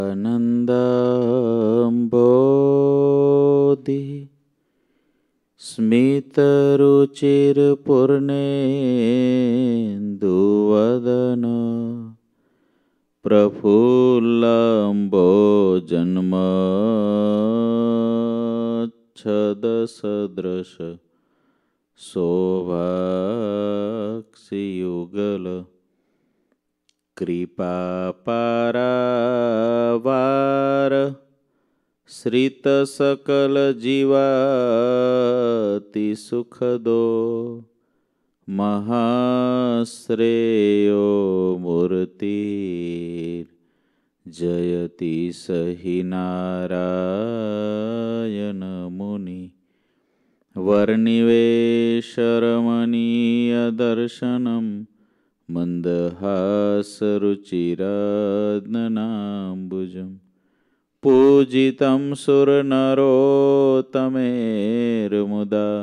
નંદંબોધિ સ્મિતરુચિરપૂર્ણેન્દુવદન પ્રફુલ્લંબોજન્મચ્છદસદૃશ શોભાક્ષિયુગલ કૃપાપારાવાર શ્રિત સકલ જીવાતિ સુખદો મહાશ્રેયો મૂર્તિ જયતિ સહિ નારાયણ મુનિ વર્ણિવેશરમણીય દર્શનમ મંદહાસરુચિરાદનાંબુજમ પૂજિतं સુરનરોત્તમેર્મુદા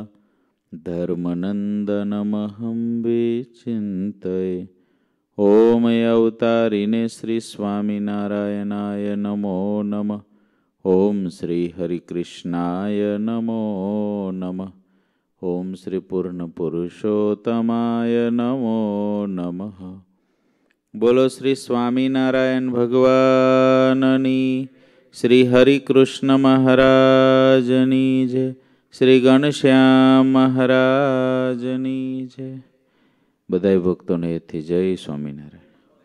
ધર્મનંદનમહં વિચિંતયે. ઓમ અવતારિને શ્રી સ્વામિનારાયણાય નમો નમઃ. ઓમ શ્રી હરિકૃષ્ણાય નમો નમઃ. ઓમ શ્રી પૂર્ણ પુરુષોત્તમાય નમો નમઃ. બોલો શ્રી સ્વામિનારાયણ ભગવાનની, શ્રી હરિકૃષ્ણ મહારાજની જય, શ્રી ઘનશ્યામ મહારાજની જય. બધાય ભક્તોને એથી જય સ્વામિનારાયણ.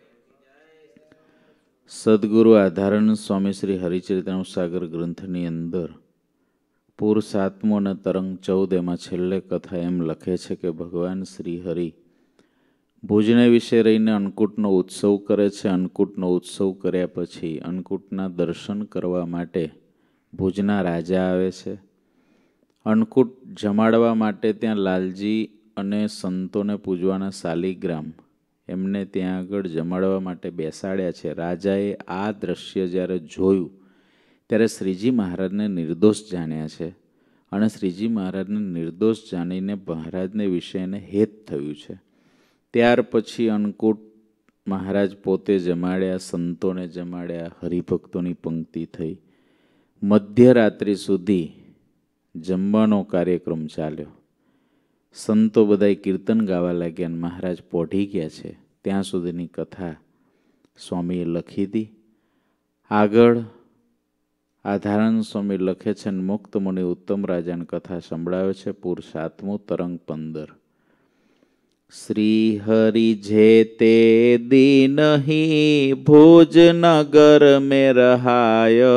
સદગુરુ આધારણ સ્વામી શ્રી હરિચરિત્રનું સાગર ગ્રંથની અંદર પૂર 7મો અને તરંગ 14 એમાં છેલ્લે કથા એમ લખે છે કે ભગવાન શ્રી હરિ ભુજને વિશે રહીને અન્નકૂટનો ઉત્સવ કરે છે. અન્નકૂટનો ઉત્સવ કર્યા પછી અન્નકૂટના દર્શન કરવા માટે ભુજના રાજા આવે છે. અન્નકૂટ જમાડવા માટે ત્યાં લાલજી અને સંતોને પૂજવાના શાલિગ્રામ એમને ત્યાં આગળ જમાડવા માટે બેસાડ્યા છે. રાજાએ આ દ્રશ્ય જ્યારે જોયું ત્યારે શ્રીજી મહારાજને નિર્દોષ જાણ્યા છે અને શ્રીજી મહારાજને નિર્દોષ જાણીને મહારાજને વિશે એને હેત થયું છે. ત્યાર પછી અન્નકૂટ મહારાજ પોતે જમાડ્યા, સંતોને જમાડ્યા, હરિભક્તોની પંક્તિ થઈ. મધ્યરાત્રિ સુધી જમવાનો કાર્યક્રમ ચાલ્યો. સંતો બધાય કીર્તન ગાવા લાગ્યા અને મહારાજ પોઢી ગયા છે ત્યાં સુધીની કથા સ્વામીએ લખી હતી. આગળ આધારણ સ્વામી લખે છે અને મુક્ત મુનિ ઉત્તમ રાજાની કથા સંભળાવે છે. પૂર 7મું તરંગ 15. શ્રી હરિ જે તે દીન હી ભુજ નગર में रहाय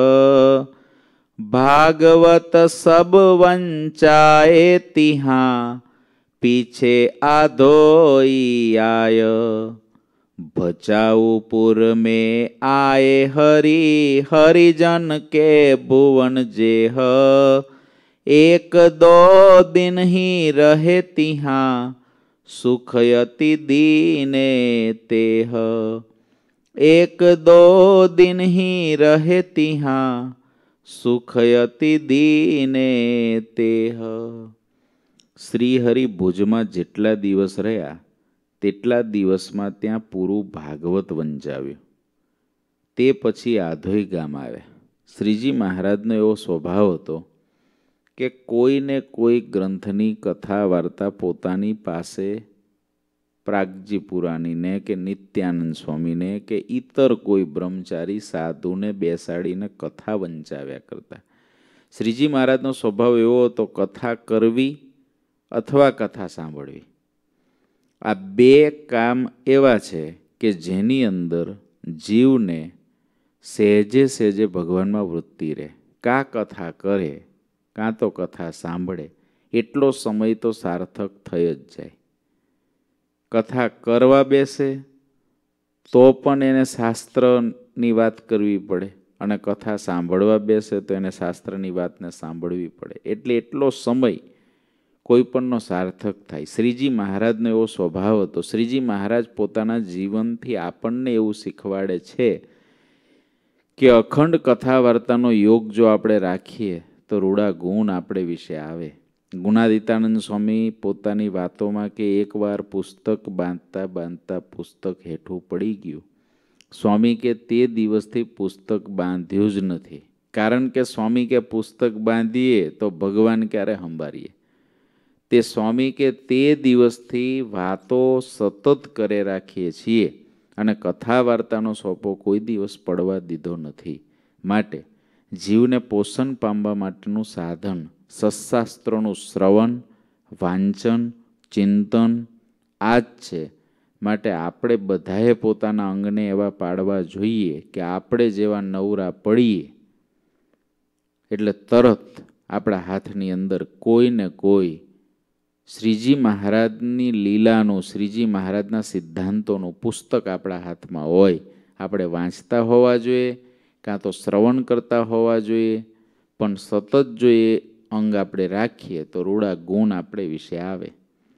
भागवत सब वंचाए तिहाँ पीछे आधोई आय भचाऊपुर में आए हरि हरिजन के भुवन जेह एक दो दिन ही रहे तिहाँ सुखयति दीने तेह एक दो दिन ही रहे तिहाँ સુખયતિ દીને તેહ. શ્રી હરિ ભુજમાં જેટલા દિવસ રહ્યા તેટલા દિવસમાં ત્યાં પૂરું ભાગવત વંચાવ્યું. તે પછી આધોઈ ગામ આવ્યા. શ્રીજી મહારાજનો એવો સ્વભાવ હતો કે કોઈને કોઈ ગ્રંથની કથા વાર્તા પોતાની પાસે પ્રાગજી પુરાણીને કે નિત્યાનંદ સ્વામીને કે ઇતર કોઈ બ્રહ્મચારી સાધુને બેસાડીને કથા વંચાવ્યા કરતા. શ્રીજી મહારાજનો સ્વભાવ એવો હતો કથા કરવી અથવા કથા સાંભળવી. આ બે કામ એવા છે કે જેની અંદર જીવને સહેજે સહેજે ભગવાનમાં વૃત્તિ રહે. કાં કથા કરે કાં તો કથા સાંભળે એટલો સમય તો સાર્થક થઈ જ જાય. કથા કરવા બેસે તો પણ એને શાસ્ત્રની વાત કરવી પડે અને કથા સાંભળવા બેસે તો એને શાસ્ત્રની વાતને સાંભળવી પડે. એટલે એટલો સમય કોઈ પણનો સાર્થક થાય. શ્રીજી મહારાજનો એવો સ્વભાવ હતો. શ્રીજી મહારાજ પોતાના જીવનથી આપણને એવું શીખવાડે છે કે અખંડ કથા વાર્તાનો યોગ જો આપણે રાખીએ તો રૂડા ગુણ આપણે વિશે આવે. ગુણાદિતાનંદ સ્વામી પોતાની વાતોમાં કે એકવાર પુસ્તક બાંધતા બાંધતા પુસ્તક હેઠું પડી ગયું સ્વામી કે તે દિવસથી પુસ્તક બાંધ્યું જ નથી, કારણ કે સ્વામી કે પુસ્તક બાંધીએ તો ભગવાન ક્યારે સંભાળીએ. તે સ્વામી કે તે દિવસથી વાતો સતત કરે રાખીએ છીએ અને કથા વાર્તાનો સોપો કોઈ દિવસ પડવા દીધો નથી. માટે જીવને પોષણ પામવા માટેનું સાધન સત્શાસ્ત્રોનું શ્રવણ, વાંચન, ચિંતન આ જ છે. માટે આપણે બધાએ પોતાના અંગને એવા પાડવા જોઈએ કે આપણે જેવા નવરા પડીએ એટલે તરત આપણા હાથની અંદર કોઈ ને કોઈ શ્રીજી મહારાજની લીલાનું, શ્રીજી મહારાજના સિદ્ધાંતોનું પુસ્તક આપણા હાથમાં હોય. આપણે વાંચતા હોવા જોઈએ, કાં તો શ્રવણ કરતા હોવા જોઈએ, પણ સતત જો એ અંગ આપણે રાખીએ તો રૂડા ગુણ આપણે વિશે આવે.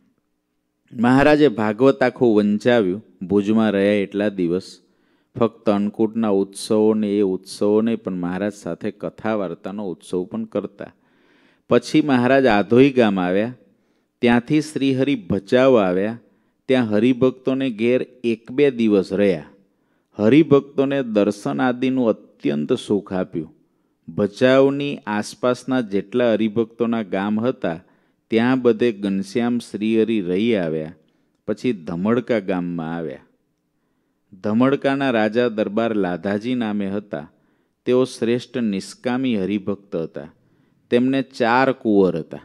મહારાજે ભાગવત આખું વંચાવ્યું ભુજમાં રહ્યા એટલા દિવસ. ફક્ત અન્નકૂટના ઉત્સવો ને એ ઉત્સવો નહીં, પણ મહારાજ સાથે કથા વાર્તાનો ઉત્સવ પણ કરતા. પછી મહારાજ આધોઈ ગામ આવ્યા, ત્યાંથી શ્રીહરિ ભચાઉ આવ્યા. ત્યાં હરિભક્તોને ઘેર 1-2 દિવસ રહ્યા. હરિભક્તોને દર્શન આદિનું અત્યંત સુખ આપ્યું. ભચાઉની આસપાસના જેટલા હરિભક્તોના ગામ હતા ત્યાં બધે ઘનશ્યામ શ્રીહરિ રહી આવ્યા. પછી ધમડકા ગામમાં આવ્યા. ધમડકાના રાજા દરબાર લાધાજી નામે હતા. તેઓ શ્રેષ્ઠ નિષ્કામી હરિભક્ત હતા. તેમને 4 કુંવર હતા.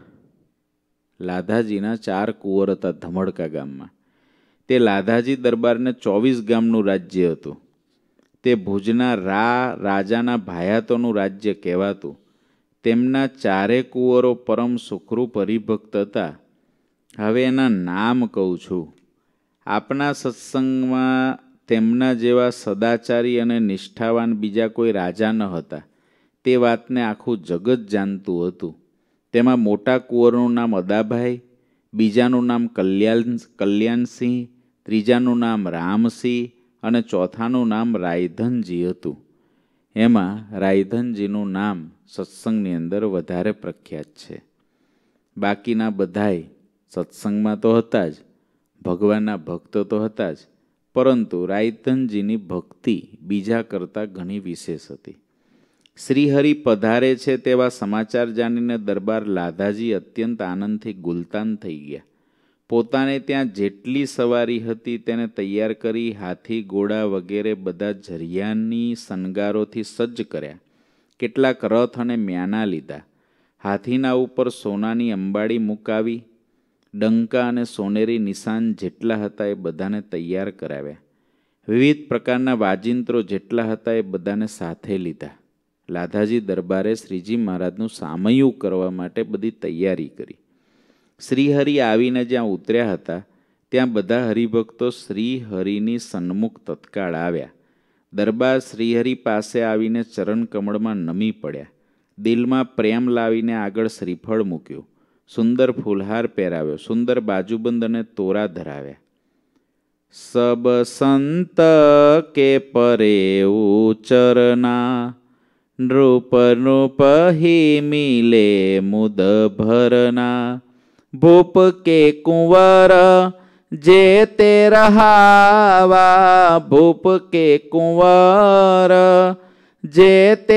લાધાજીના 4 કુંવર હતા ધમડકા ગામમાં. તે લાધાજી દરબારને 24 ગામનું રાજ્ય હતું. તે ભુજના રાજાના ભાયાતોનું રાજ્ય કહેવાતું. તેમના 4 કુંવરો પરમ સુખરૂપ હરિભક્ત હતા. હવે એના નામ કહું છું. આપણા સત્સંગમાં તેમના જેવા સદાચારી અને નિષ્ઠાવાન બીજા કોઈ રાજા ન હતા. તે વાતને આખું જગત જાણતું હતું. તેમાં મોટા કુંવરનું નામ અદાભાઈ, બીજાનું નામ કલ્યાણસિંહ, ત્રીજાનું નામ રામસિંહ અને ચોથાનું નામ રાયધનજી હતું. એમાં રાયધનજીનું નામ સત્સંગની અંદર વધારે પ્રખ્યાત છે. બાકીના બધાય સત્સંગમાં તો હતા જ, ભગવાનના ભક્તો તો હતા જ, પરંતુ રાયધનજીની ભક્તિ બીજા કરતાં ઘણી વિશેષ હતી. શ્રીહરિ પધારે છે તેવા સમાચાર જાણીને દરબાર લાધાજી અત્યંત આનંદથી ગુલતાન થઈ ગયા. પોતાને ત્યાં જેટલી સવારી હતી તેને તૈયાર કરી હાથી, ઘોડા વગેરે બધા જરિયાની શણગારોથી સજ્જ કર્યા. કેટલાક રથ અને મ્યાના લીધા. હાથીના ઉપર સોનાની અંબાડી મુકાવી. ડંકા અને સોનેરી નિશાન જેટલા હતા એ બધાને તૈયાર કરાવ્યા. વિવિધ પ્રકારના વાજિંત્રો જેટલા હતા એ બધાને સાથે લીધા. લાધાજી દરબારે શ્રીજી મહારાજનું સામૈયું કરવા માટે બધી તૈયારી કરી. શ્રીહરિ આવીને જ્યાં ઉતર્યા હતા ત્યાં બધા હરિભક્તો શ્રીહરિની સન્મુખ તત્કાળ આવ્યા. દરબાર શ્રીહરિ પાસે આવીને ચરણ કમળમાં નમી પડ્યા. દિલમાં પ્રેમ લાવીને આગળ શ્રીફળ મૂક્યું. સુંદર ફૂલહાર પહેરાવ્યો. સુંદર બાજુબંધ અને તોરા ધરાવ્યા. સબ સંત કે પરે ઉચરના, નૃપ નૃપ હી મિલે મુદ ભરના. ભૂપ કે કુંવર જે તે રહાવા, ભૂપ કે કુંવર જે તે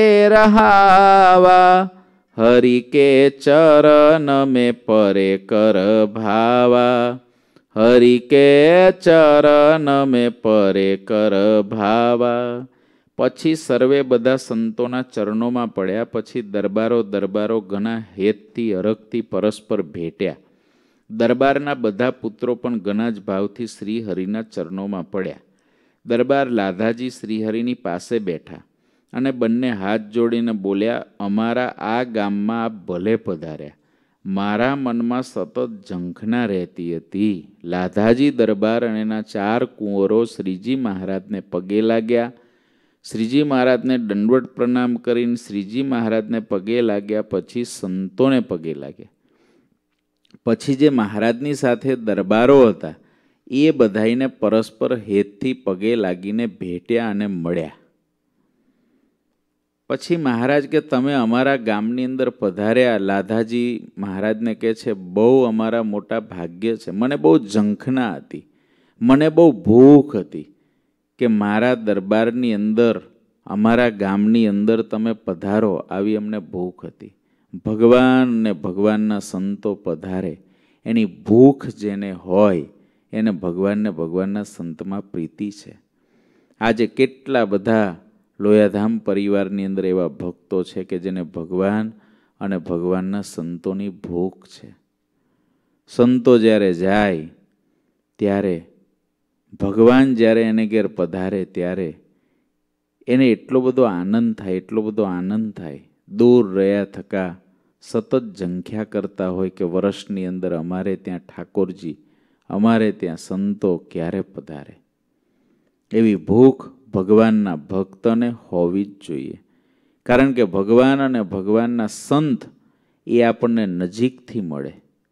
રહાવા. હરિ કે ચરણ में परे कर भावा, हरि के चरण में परे कर भावा. પછી સર્વે બધા સંતોના ચરણોમાં પડ્યા. પછી દરબારો ઘણા હેતથી અરગથી પરસ્પર ભેટ્યા. દરબારના બધા પુત્રો પણ ઘણા જ ભાવથી શ્રીહરિના ચરણોમાં પડ્યા. દરબાર લાધાજી શ્રીહરિની પાસે બેઠા અને બંને હાથ જોડીને બોલ્યા, અમારા આ ગામમાં આપ ભલે પધાર્યા. મારા મનમાં સતત ઝંખના રહેતી હતી. લાધાજી દરબાર અને એના 4 કુંવરો શ્રીજી મહારાજને પગે લાગ્યા. શ્રીજી મહારાજને દંડવત પ્રણામ કરીને શ્રીજી મહારાજને પગે લાગ્યા. પછી સંતોને પગે લાગ્યા. પછી જે મહારાજની સાથે દરબારો હતા એ બધાઈને પરસ્પર હેતથી પગે લાગીને ભેટ્યા અને મળ્યા. પછી મહારાજ કે તમે અમારા ગામની અંદર પધાર્યા. લાધાજી મહારાજને કહે છે, બહુ અમારા મોટા ભાગ્ય છે. મને બહુ ઝંખના હતી, મને બહુ ભૂખ હતી. કે મારા દરબારની અંદર, અમારા ગામની અંદર તમે પધારો, આવી અમને ભૂખ હતી. ભગવાન ને ભગવાનના સંતો પધારે, એની ભૂખ જેને હોય એને ભગવાનને ભગવાનના સંતમાં પ્રીતિ છે. આજે કેટલા બધા લોયાધામ પરિવારની અંદર એવા ભક્તો છે કે જેને ભગવાન અને ભગવાનના સંતોની ભૂખ છે. સંતો જ્યારે જાય ત્યારે, ભગવાન જ્યારે એને ઘેર પધારે ત્યારે એને એટલો બધો આનંદ થાય, એટલો બધો આનંદ થાય. દૂર રહ્યા થકા સતત ઝંખ્યા કરતા હોય કે વર્ષની અંદર અમારે ત્યાં ઠાકોરજી, અમારે ત્યાં સંતો ક્યારે પધારે. એવી ભૂખ ભગવાનના ભક્તને હોવી જ જોઈએ. કારણ કે ભગવાન અને ભગવાનના સંત એ આપણને નજીકથી મળે.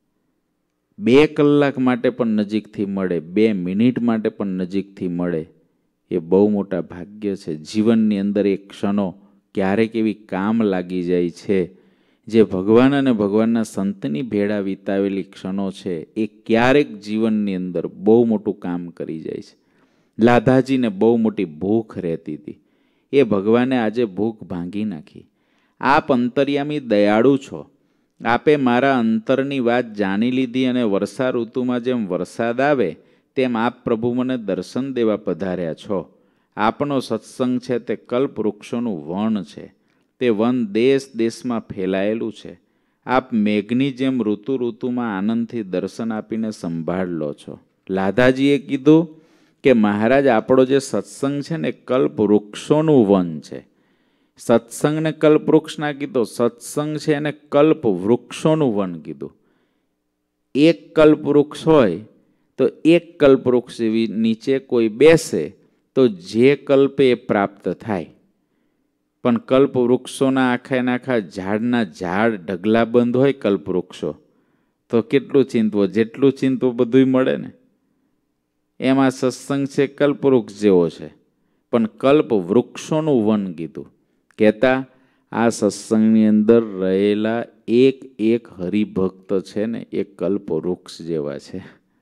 2 કલાક માટે પણ નજીકથી મળે, 2 મિનિટ માટે પણ નજીકથી મળે, એ બહુ મોટા ભાગ્ય છે. જીવનની અંદર એ ક્ષણો ક્યારેક એવી કામ લાગી જાય છે. જે ભગવાન અને ભગવાનના સંતની ભેળા વિતાવેલી ક્ષણો છે એ ક્યારેક જીવનની અંદર બહુ મોટું કામ કરી જાય છે. લાધાજીને બહુ મોટી ભૂખ રહેતી હતી, એ ભગવાને આજે ભૂખ ભાંગી નાખી. આપ અંતર્યામી દયાળુ છો, આપે મારા અંતરની વાત જાણી લીધી અને વર્ષા ઋતુમાં જેમ વરસાદ આવે તેમ આપ પ્રભુ મને દર્શન દેવા પધાર્યા છો. આપનો સત્સંગ છે તે કલ્પ વૃક્ષોનું વન છે, તે વન દેશ દેશમાં ફેલાયેલું છે. આપ મેઘની જેમ ઋતુ ઋતુમાં આનંદથી દર્શન આપીને સંભાળ લો છો. લાધાજીએ કીધું કે મહારાજ, આપણો જે સત્સંગ છે ને કલ્પ વૃક્ષોનું વન છે. સત્સંગને કલ્પ વૃક્ષ ના કીધું, સત્સંગ છે એને કલ્પ વૃક્ષોનું વન કીધું. એક કલ્પ વૃક્ષ હોય તો એક કલ્પ વૃક્ષ નીચે કોઈ બેસે તો જે કલ્પે એ પ્રાપ્ત થાય. પણ કલ્પ વૃક્ષોના આખા ઝાડના ઝાડ ઢગલાબંધ હોય કલ્પ વૃક્ષો તો કેટલું ચિંતવો, જેટલું ચિંતવો બધુંય મળે ને. એમાં સત્સંગ છે કલ્પ વૃક્ષ જેવો છે, પણ કલ્પ વૃક્ષોનું વન કીધું. કહેતા આ સત્સંગની અંદર રહેલા એક એક હરિભક્ત છે ને એ કલ્પ વૃક્ષ જેવા છે.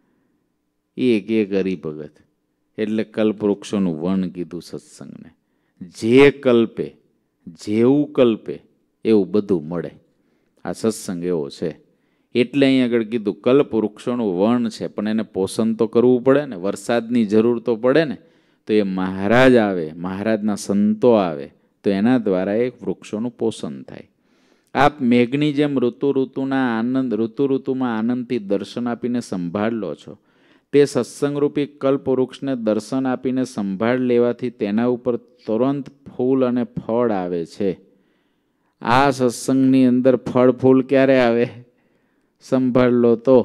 એક એક હરિભગત એટલે કલ્પ વૃક્ષોનું વન કીધું સત્સંગને. જે કલ્પે, જેવું કલ્પે એવું બધું મળે. આ સત્સંગ એવો છે. એટલે અહીં આગળ કીધું કલ્પ વૃક્ષોનું વન છે, પણ એને પોષણ તો કરવું પડે ને. વરસાદની જરૂર તો પડે ને. તો એ મહારાજ આવે, મહારાજના સંતો આવે તો એના દ્વારા એક વૃક્ષોનું પોષણ થાય. આપ મેઘની જેમ ઋતુ ઋતુમાં આનંદથી દર્શન આપીને સંભાળ લો છો. તે સત્સંગરૂપી કલ્પ વૃક્ષને દર્શન આપીને સંભાળ લેવાથી તેના ઉપર તુરંત ફૂલ અને ફળ આવે છે. આ સત્સંગની અંદર ફળ ફૂલ ક્યારે આવે? સંભાળ લો તો.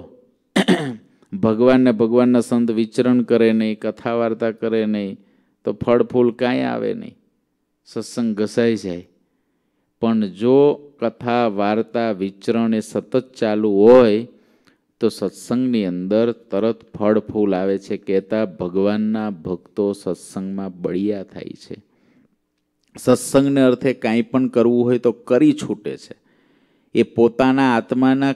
ભગવાનને ભગવાનના સંત વિચરણ કરે નહીં, કથા વાર્તા કરે નહીં તો ફળ ફૂલ કાંઈ આવે નહીં, સત્સંગ ઘસાઈ જાય. પણ જો કથા વાર્તા વિચરણ એ સતત ચાલુ હોય તો સત્સંગની અંદર તરત ફળ ફૂલ આવે છે. કહેતા ભગવાનના ભક્તો સત્સંગમાં બળિયા થાય છે. સત્સંગને અર્થે કાંઈ પણ કરવું હોય તો કરી છૂટે છે. એ પોતાના આત્માના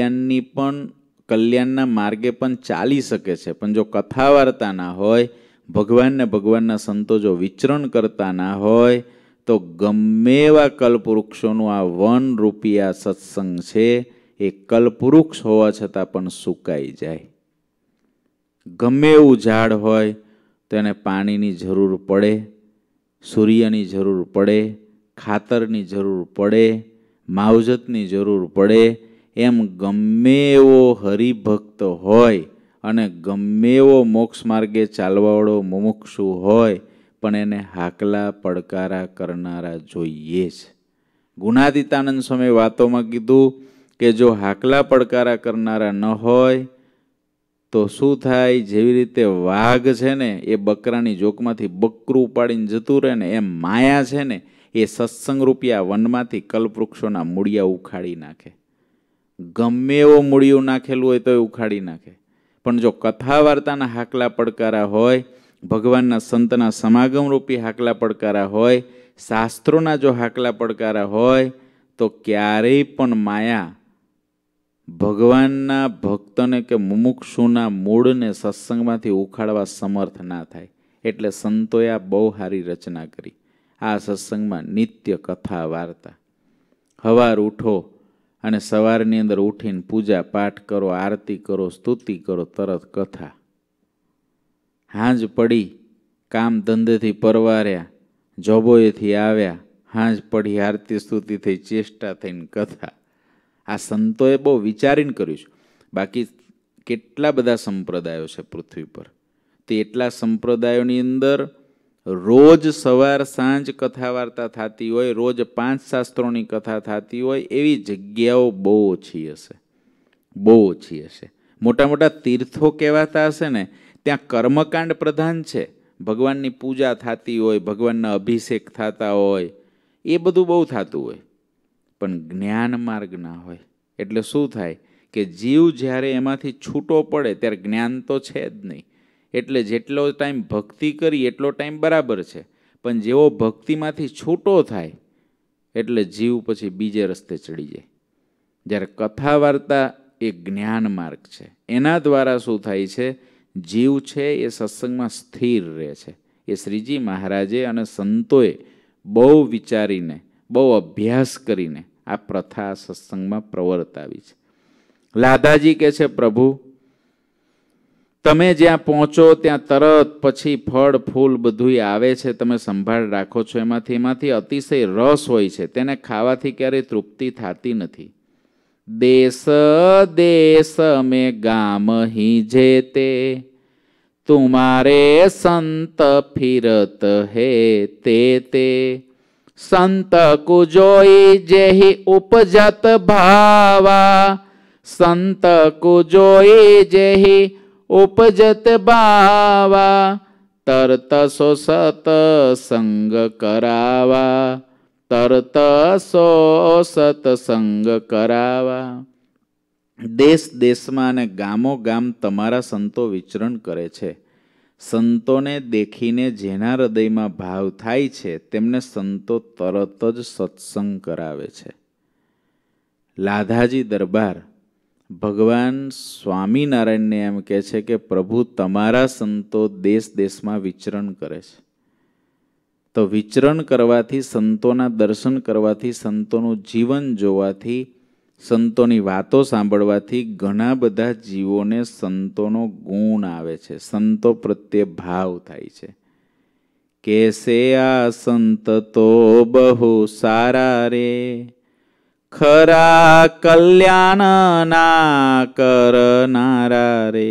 કલ્યાણના માર્ગે પણ ચાલી શકે છે. પણ જો કથા વાર્તા ના હોય, ભગવાનને ભગવાનના સંતો જો વિચરણ કરતા ના હોય તો ગમે એવા કલ્પવૃક્ષોનું આ વન રૂપી આ સત્સંગ છે એ કલ્પવૃક્ષ હોવા છતાં પણ સુકાઈ જાય. ગમે એવું ઝાડ હોય તો એને પાણીની જરૂર પડે, સૂર્યની જરૂર પડે, ખાતરની જરૂર પડે, માવજતની જરૂર પડે. એમ ગમે એવો હરિભક્ત હોય અને ગમે એવો મોક્ષ માર્ગે ચાલવાવાળો મુમુક્ષુ હોય પણ એને હાકલા પડકારા કરનારા જોઈએ જ. ગુણાતીતાનંદ સ્વામી વાતોમાં કીધું કે જો હાકલા પડકારા કરનારા ન હોય તો શું થાય? જેવી રીતે વાઘ છે ને એ બકરાની જોકમાંથી બકરું ઉપાડીને જતું રહે ને, એમ માયા છે ને એ સત્સંગ રૂપિયા વનમાંથી કલ્પવૃક્ષોના મૂળિયા ઉખાડી નાખે. ગમે એવો મૂળિયું નાખેલું હોય તો એ ઉખાડી નાખે. પણ જો કથા વાર્તાના હાકલા પડકારા હોય, ભગવાનના સંતના સમાગમ રૂપી હાકલા પડકારા હોય, શાસ્ત્રોના જો હાકલા પડકારા હોય તો ક્યારેય પણ માયા ભગવાનના ભક્તને કે મુમુક્ષુના મૂળને સત્સંગમાંથી ઉખાડવા સમર્થ ના થાય. એટલે સંતોએ આ બહુ સારી રચના કરી. આ સત્સંગમાં નિત્ય કથા વાર્તા. સવાર ઉઠો અને સવારની અંદર ઉઠીને પૂજા પાઠ કરો, આરતી કરો, સ્તુતિ કરો, તરત કથા. હાંજ પડી, કામ ધંધેથી પરવાર્યા, જોબોએથી આવ્યા, હાંજ પડી, આરતી સ્તુતિ થઈ, ચેષ્ટા થઈને કથા. આ સંતોએ બહુ વિચારીને કર્યું છે. બાકી કેટલા બધા સંપ્રદાયો છે પૃથ્વી પર. તે એટલા સંપ્રદાયોની અંદર રોજ સવાર સાંજ કથા વાર્તા થતી હોય, રોજ 5 શાસ્ત્રોની કથા થતી હોય, એવી જગ્યાઓ બહુ ઓછી હશે, બહુ ઓછી હશે. મોટા મોટા તીર્થો કહેવાતા હશે ને, ત્યાં કર્મકાંડ પ્રધાન છે. ભગવાનની પૂજા થતી હોય, ભગવાનના અભિષેક થતા હોય, એ બધું બહુ થતું હોય, પણ જ્ઞાન માર્ગ ના હોય. એટલે શું થાય કે જીવ જ્યારે એમાંથી છૂટો પડે ત્યારે જ્ઞાન તો છે જ નહીં. એટલે જેટલો ટાઈમ ભક્તિ કરી એટલો ટાઈમ બરાબર છે, પણ જેવો ભક્તિમાંથી છૂટો થાય એટલે જીવ પછી બીજે રસ્તે ચડી જાય. જ્યારે કથા વાર્તા એ જ્ઞાન માર્ગ છે. એના દ્વારા શું થાય છે, જીવ છે એ સત્સંગમાં સ્થિર રહે છે. એ શ્રીજી મહારાજે અને સંતોએ બહુ વિચારીને, બહુ અભ્યાસ કરીને આ પ્રથા સત્સંગમાં પ્રવર્તાવી છે. લાધાજી કહે છે, પ્રભુ તમે જ્યાં પહોંચો ત્યાં તરત પછી ફળ ફૂલ બધું આવે છે, તમે સંભાળ રાખો છો. એમાંથી અતિશય રસ હોય છે, તેને ખાવાથી ક્યારેય તૃપ્તિ થતી નથી. દેશ દેશ મેં ગામ હી જેતે, તુમારે સંત ફિરત હે તે. સંત કુ જોઈ જેહી ઉપજત ભાવા, સંત કુ જોઈ જેહી ઉપજત ભાવા, તરત સો સતસંગ કરાવા, તરત સો સતસંગ કરાવા. દેશ દેશમાં અને ગામો ગામ તમારા સંતો વિચરણ કરે છે. સંતોને દેખીને જેના હૃદયમાં ભાવ થાય છે તેમને સંતો તરત જ સત્સંગ કરાવે છે. લાધાજી દરબાર ભગવાન સ્વામિનારાયણને એમ કહે છે કે પ્રભુ તમારા સંતો દેશ દેશમાં વિચરણ કરે છે. તો વિચરણ કરવાથી, સંતોના દર્શન કરવાથી, સંતોનું જીવન જોવાથી, સંતોની વાતો સાંભળવાથી ઘણા બધા જીવોને સંતોનો ગુણ આવે છે, સંતો પ્રત્યે ભાવ થાય છે. કેસે આ સંત તો બહુ સારા રે, ખરા કલ્યાણ ના કરનારા રે.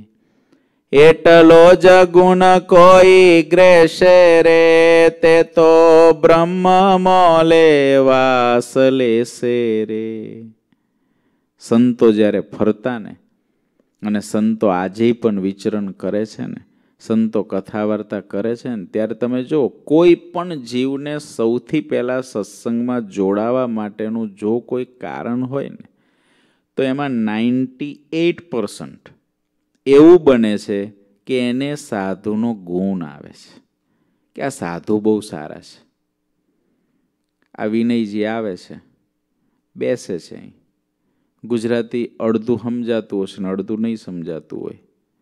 એટલો જ ગુણ કોઈ ગ્રેશે રે, તે તો બ્રહ્મ મોલે વાસ લેશે રે. સંતો જ્યારે ફરતા ને, અને સંતો આજે પણ વિચરણ કરે છે ને, સંતો કથા વાર્તા કરે છે ને, ત્યારે તમે જો કોઈ પણ જીવને સૌથી પહેલા સત્સંગમાં જોડાવા માટેનું જો કોઈ કારણ હોય ને, તો એમાં 98% એવું બને છે કે એને સાધુનો ગુણ આવે છે, કે આ સાધુ બહુ સારા છે. આ વિનયજી આવે છે, બેસે છે અહીં, ગુજરાતી અડધું સમજાતું હશે ને અડધું નહીં સમજાતું હોય.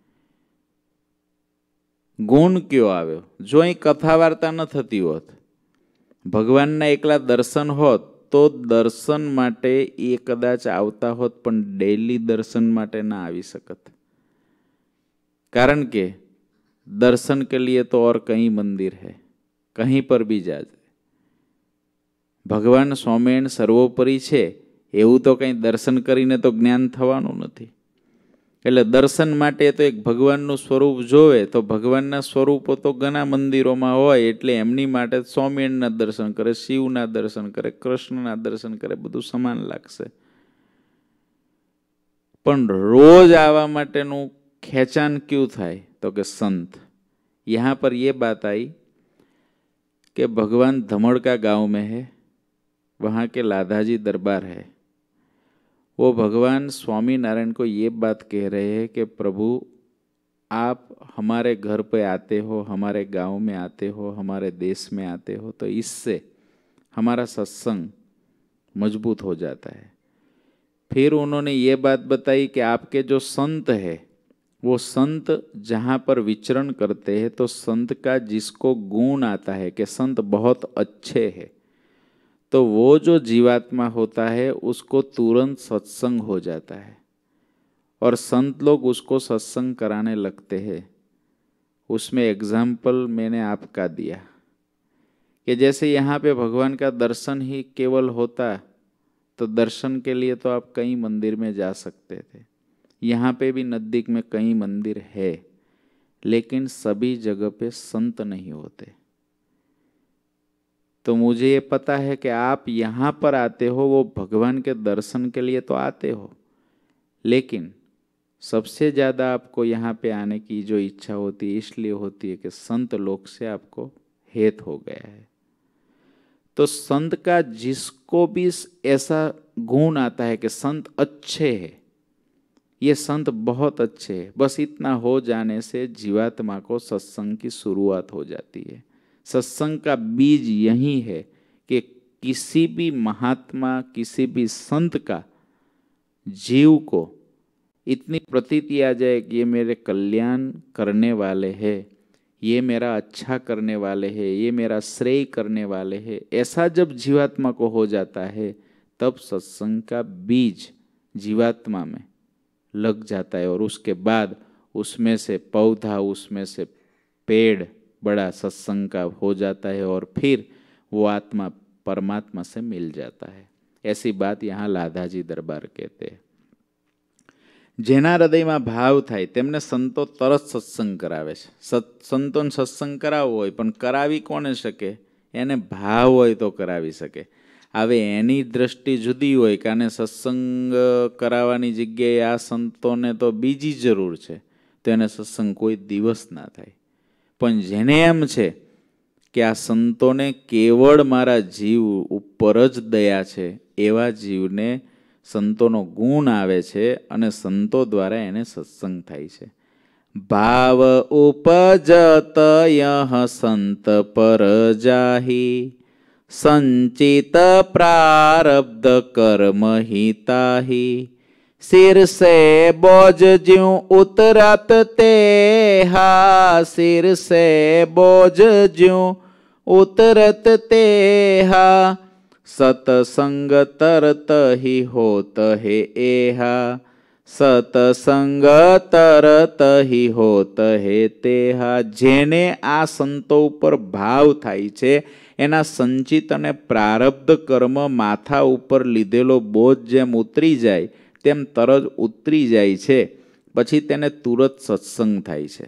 ગુણ કયો આવ્યો? જો અહીં કથા વાર્તા ન થતી હોત, ભગવાનના એકલા દર્શન હોત, તો દર્શન માટે એ કદાચ આવતા હોત, પણ ડેલી દર્શન માટે ના આવી શકત. कारण के दर्शन के लिए तो और कई मंदिर है, कहीं पर भी जा. भगवान स्वामिनारायण सर्वोपरि છે એવું તો કંઈ દર્શન કરીને તો જ્ઞાન થવાનું નથી. એટલે દર્શન માટે તો એક ભગવાનનું સ્વરૂપ જોવે, તો ભગવાનના સ્વરૂપો તો ઘણા મંદિરોમાં હોય, એટલે એમની માટે સ્વામિનારાયણના દર્શન કરે, શિવના દર્શન કરે, કૃષ્ણના દર્શન કરે, બધું સમાન લાગશે. પણ રોજ આવવા માટેનું खेचान क्यों थाय? तो कि संत. यहाँ पर ये बात आई कि भगवान धमड़का गांव में है, वहाँ के लाधाजी दरबार है. वो भगवान स्वामीनारायण को ये बात कह रहे हैं कि प्रभु आप हमारे घर पे आते हो, हमारे गांव में आते हो, हमारे देश में आते हो, तो इससे हमारा सत्संग मजबूत हो जाता है. फिर उन्होंने ये बात बताई कि आपके जो संत है वो संत जहाँ पर विचरण करते हैं तो संत का जिसको गुण आता है कि संत बहुत अच्छे हैं, तो वो जो जीवात्मा होता है उसको तुरंत सत्संग हो जाता है और संत लोग उसको सत्संग कराने लगते हैं। उसमें एग्जाम्पल मैंने आपका दिया कि जैसे यहाँ पे भगवान का दर्शन ही केवल होता तो दर्शन के लिए तो आप कई मंदिर में जा सकते थे। यहाँ पे भी नज़दीक में कई मंदिर है, लेकिन सभी जगह पे संत नहीं होते। तो मुझे ये पता है कि आप यहाँ पर आते हो वो भगवान के दर्शन के लिए तो आते हो, लेकिन सबसे ज़्यादा आपको यहाँ पे आने की जो इच्छा होती है इसलिए होती है कि संत लोग से आपको हेत हो गया है। तो संत का जिसको भी ऐसा गुण आता है कि संत अच्छे हैं, ये संत बहुत अच्छे हैं, बस इतना हो जाने से जीवात्मा को सत्संग की शुरुआत हो जाती है। सत्संग का बीज यही है कि किसी भी महात्मा, किसी भी संत का जीव को इतनी प्रतीति आ जाए कि ये मेरे कल्याण करने वाले हैं, ये मेरा अच्छा करने वाले हैं, ये मेरा श्रेय करने वाले हैं, ऐसा जब जीवात्मा को हो जाता है तब सत्संग का बीज जीवात्मा में लग जाता है और उसके बाद उसमें से पौधा, उसमें से पेड़ बड़ा सत्संग का हो जाता है और फिर वो आत्मा परमात्मा से मिल जाता है। ऐसी बात यहाँ लाधाजी दरबार कहते हैं। જેના હૃદયમાં ભાવ થાય તેમને સંતો તરત સત્સંગ કરાવે છે। સંતોને સત્સંગ કરાવવો હોય પણ કરાવી કોને શકે? એને ભાવ હોય તો કરાવી શકે। હવે એની દ્રષ્ટિ જુદી હોય કે આને સત્સંગ કરાવવાની જગ્યાએ આ સંતોને તો બીજી જરૂર છે, તો એને સત્સંગ કોઈ દિવસ ના થાય। પણ જેને એમ છે કે આ સંતોને કેવળ મારા જીવ ઉપર જ દયા છે, એવા જીવને સંતોનો ગુણ આવે છે અને સંતો દ્વારા એને સત્સંગ થાય છે। ભાવ ઉપજત યહ સંત પર જાહી, સંચિત પ્રારબ્ધ કર્મ હિતાહી, सिर से बोझ ज्यों उतरत तेहा, सिर से बोझ ज्यों उतरत तेहा, सतसंग तरत ही होत है एहा, सतसंग तरत ही होत है तेहा। जेने आ संतो पर भाव थाय छे एना संचित अने प्रारब्ध कर्म माथा उपर लीधेलो बोझ जेम उतरी जाय तेम तरत उतरी जाय छे, पछी तेने तुरत सत्संग थाय छे।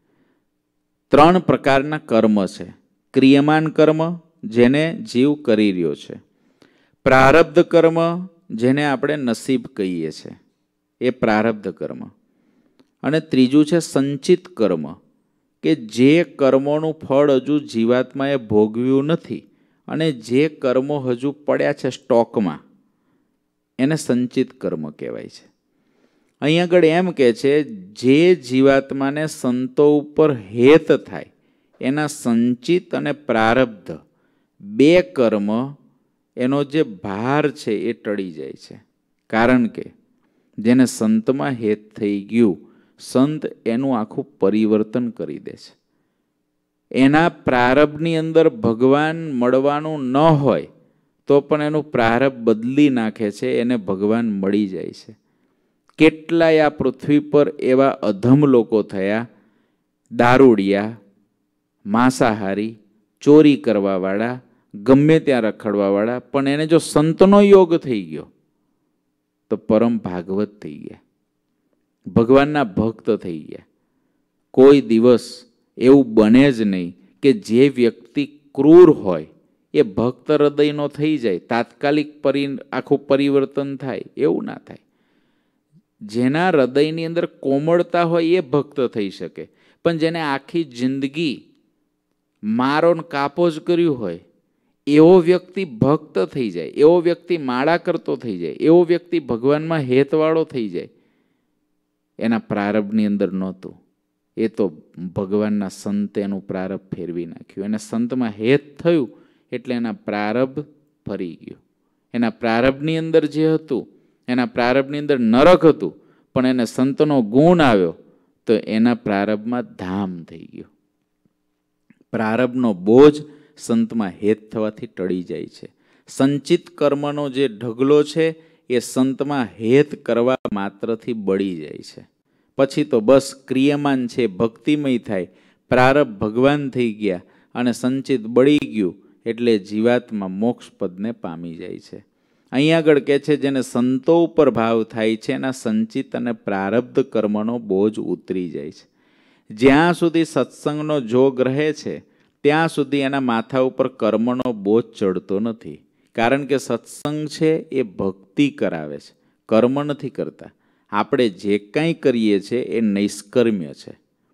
त्रण प्रकारना कर्म छे। क्रियमान कर्म जेने जीव करी रह्यो छे, प्रारब्ध कर्म जेने आपणे नसीब कहीए छे ए प्रारब्ध कर्म, अने त्रीजું છે સંચિત કર્મ કે જે કર્મોનું ફળ હજુ જીવાત્માએ ભોગવ્યું નથી અને જે કર્મો હજુ પડ્યા છે સ્ટોકમાં, એને સંચિત કર્મ કહેવાય છે। અહીં આગળ એમ કહે છે જે જીવાત્માને સંતો ઉપર હેત થાય એના સંચિત અને પ્રારબ્ધ બે કર્મ એનો જે ભાર છે એ ટળી જાય છે। કારણ કે જેને સંતમાં હેત થઈ ગયું, સંત એનું આખું પરિવર્તન કરી દે છે। એના પ્રારબ્ધની અંદર ભગવાન મળવાનું ન હોય તો પણ એનું પ્રારબ્ધ બદલી નાખે છે, એને ભગવાન મળી જાય છે। કેટલાય આ પૃથ્વી પર એવા અધમ લોકો થયા, દારૂડિયા, માંસાહારી, ચોરી કરવાવાળા, ગમે ત્યાં રખડવાવાળા, પણ એને જો સંતનો યોગ થઈ ગયો તો પરમ ભાગવત થઈ ગયા, ભગવાનના ભક્ત થઈ ગયા। કોઈ દિવસ એવું બને જ નહીં કે જે વ્યક્તિ ક્રૂર હોય એ ભક્ત હૃદયનો થઈ જાય, તાત્કાલિક આખું પરિવર્તન થાય, એવું ના થાય। જેના હૃદયની અંદર કોમળતા હોય એ ભક્ત થઈ શકે, પણ જેને આખી જિંદગી મારો ને કાપો જ કર્યું હોય એવો વ્યક્તિ ભક્ત થઈ જાય, એવો વ્યક્તિ માળા કરતો થઈ જાય, એવો વ્યક્તિ ભગવાનમાં હેતવાળો થઈ જાય, એના પ્રારબ્ધની અંદર નહોતું। એ તો ભગવાનના સંતે એનું પ્રારબ્ધ ફેરવી નાખ્યું, એને સંતમાં હેત થયું એટલે એના પ્રારબ્ધ ફરી ગયું। એના પ્રારબ્ધની અંદર જે હતું, એના પ્રારબ્ધની અંદર નરક હતું, પણ એને સંતનો ગુણ આવ્યો तो एना प्रारब्धमां धाम थई गयो। प्रारब्धनो बोझ संतमां हेत थवाथी टળી જાય છે। સંચિત કર્મનો જે ઢગલો છે એ સંતમાં હેત કરવા માત્રથી બળી જાય છે। પછી તો બસ ક્રિયમાન છે, ભક્તિમય થાય, પ્રારબ્ધ ભગવાન થઈ ગયા અને સંચિત બળી ગયું એટલે જીવાત્મા મોક્ષ પદને પામી જાય છે। અહીં આગળ કહે છે જેને સંતો ઉપર ભાવ થાય છે એના સંચિત અને પ્રારબ્ધ કર્મનો બોજ ઉતરી જાય છે। જ્યાં સુધી સત્સંગનો જોગ રહે છે ત્યાં સુધી એના માથા ઉપર કર્મનો બોજ ચડતો નથી। કારણ કે સત્સંગ છે એ ભક્તિ કરાવે છે, કર્મ નથી કરતા। આપણે જે કંઈ કરીએ છીએ એ નૈષ્કર્મ્ય છે।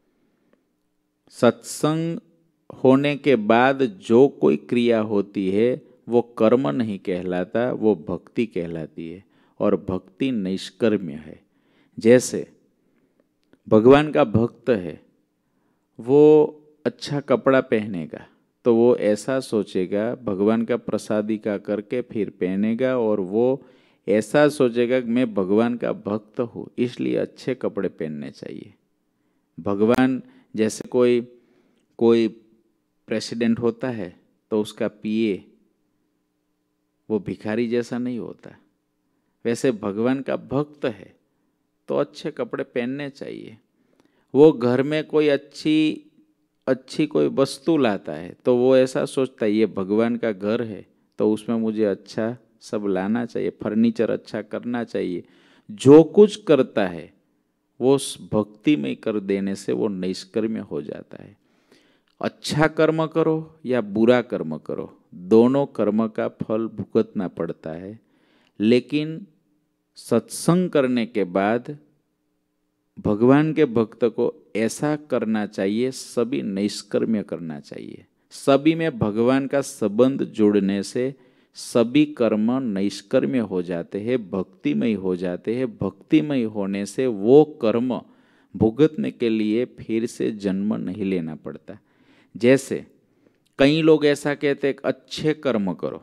सत्संग होने के बाद जो कोई क्रिया होती है वो कर्म नहीं कहलाता, वो भक्ति कहलाती है और भक्ति नैष्कर्म्य है। जैसे भगवान का भक्त है, वो अच्छा कपड़ा पहनेगा तो वो ऐसा सोचेगा भगवान का प्रसादिका करके फिर पहनेगा, और वो ऐसा सोचेगा कि मैं भगवान का भक्त हूँ इसलिए अच्छे कपड़े पहनने चाहिए। भगवान जैसे कोई प्रेसिडेंट होता है तो उसका पीए वो भिखारी जैसा नहीं होता, वैसे भगवान का भक्त है तो अच्छे कपड़े पहनने चाहिए। वो घर में कोई अच्छी कोई वस्तु लाता है तो वो ऐसा सोचता है ये भगवान का घर है तो उसमें मुझे अच्छा सब लाना चाहिए, फर्नीचर अच्छा करना चाहिए। जो कुछ करता है वो भक्ति में कर देने से वो नैष्कर्म्य हो जाता है। अच्छा कर्म करो या बुरा कर्म करो, दोनों कर्म का फल भुगतना पड़ता है, लेकिन सत्संग करने के बाद भगवान के भक्त को ऐसा करना चाहिए, सभी नैष्कर्म्य करना चाहिए। सभी में भगवान का संबंध जोड़ने से सभी कर्म नैष्कर्म्य हो जाते हैं, भक्तिमय हो जाते हैं। भक्तिमय होने से वो कर्म भुगतने के लिए फिर से जन्म नहीं लेना पड़ता। जैसे कई लोग ऐसा कहते हैं अच्छे कर्म करो,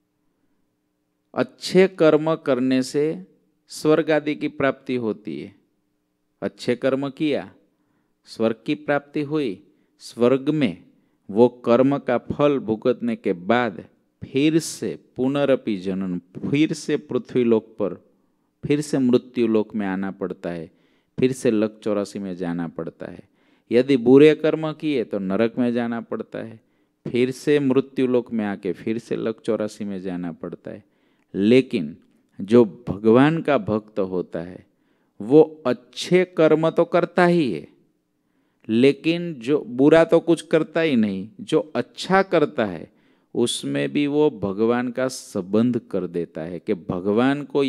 अच्छे कर्म करने से स्वर्ग आदि की प्राप्ति होती है। अच्छे कर्म किया, स्वर्ग की प्राप्ति हुई, स्वर्ग में वो कर्म का फल भुगतने के बाद फिर से पुनरपि जनन, फिर से पृथ्वी लोक पर, फिर से मृत्यु लोक में आना पड़ता है, फिर से लक 84 में जाना पड़ता है। यदि बुरे कर्म किए तो नरक में जाना पड़ता है, फिर से मृत्यु लोक में आके फिर से लक 84 में जाना पड़ता है। लेकिन जो भगवान का भक्त होता है वो अच्छे कर्म तो करता ही है, लेकिन जो बुरा तो कुछ करता ही नहीं, जो अच्छा करता है उसमें भी वो भगवान का संबंध कर देता है कि भगवान को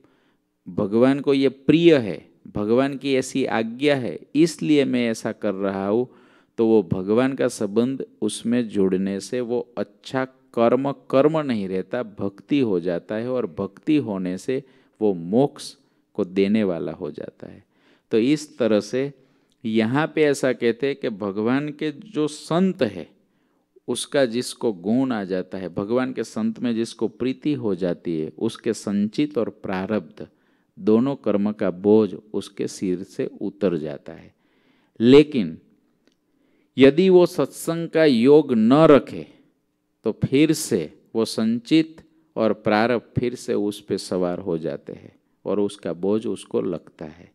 ये प्रिय है, भगवान की ऐसी आज्ञा है इसलिए मैं ऐसा कर रहा हूँ। तो वो भगवान का संबंध उसमें जोड़ने से वो अच्छा कर्म नहीं रहता, भक्ति हो जाता है, और भक्ति होने से वो मोक्ष को देने वाला हो जाता है। तो इस तरह से यहाँ पे ऐसा कहते हैं कि भगवान के जो संत है उसका जिसको गुण आ जाता है, भगवान के संत में जिसको प्रीति हो जाती है, उसके संचित और प्रारब्ध दोनों कर्म का बोझ उसके सिर से उतर जाता है। लेकिन यदि वो सत्संग का योग न रखे तो फिर से वो संचित और प्रारब्ध फिर से उस पे सवार हो जाते हैं और उसका बोझ उसको लगता है।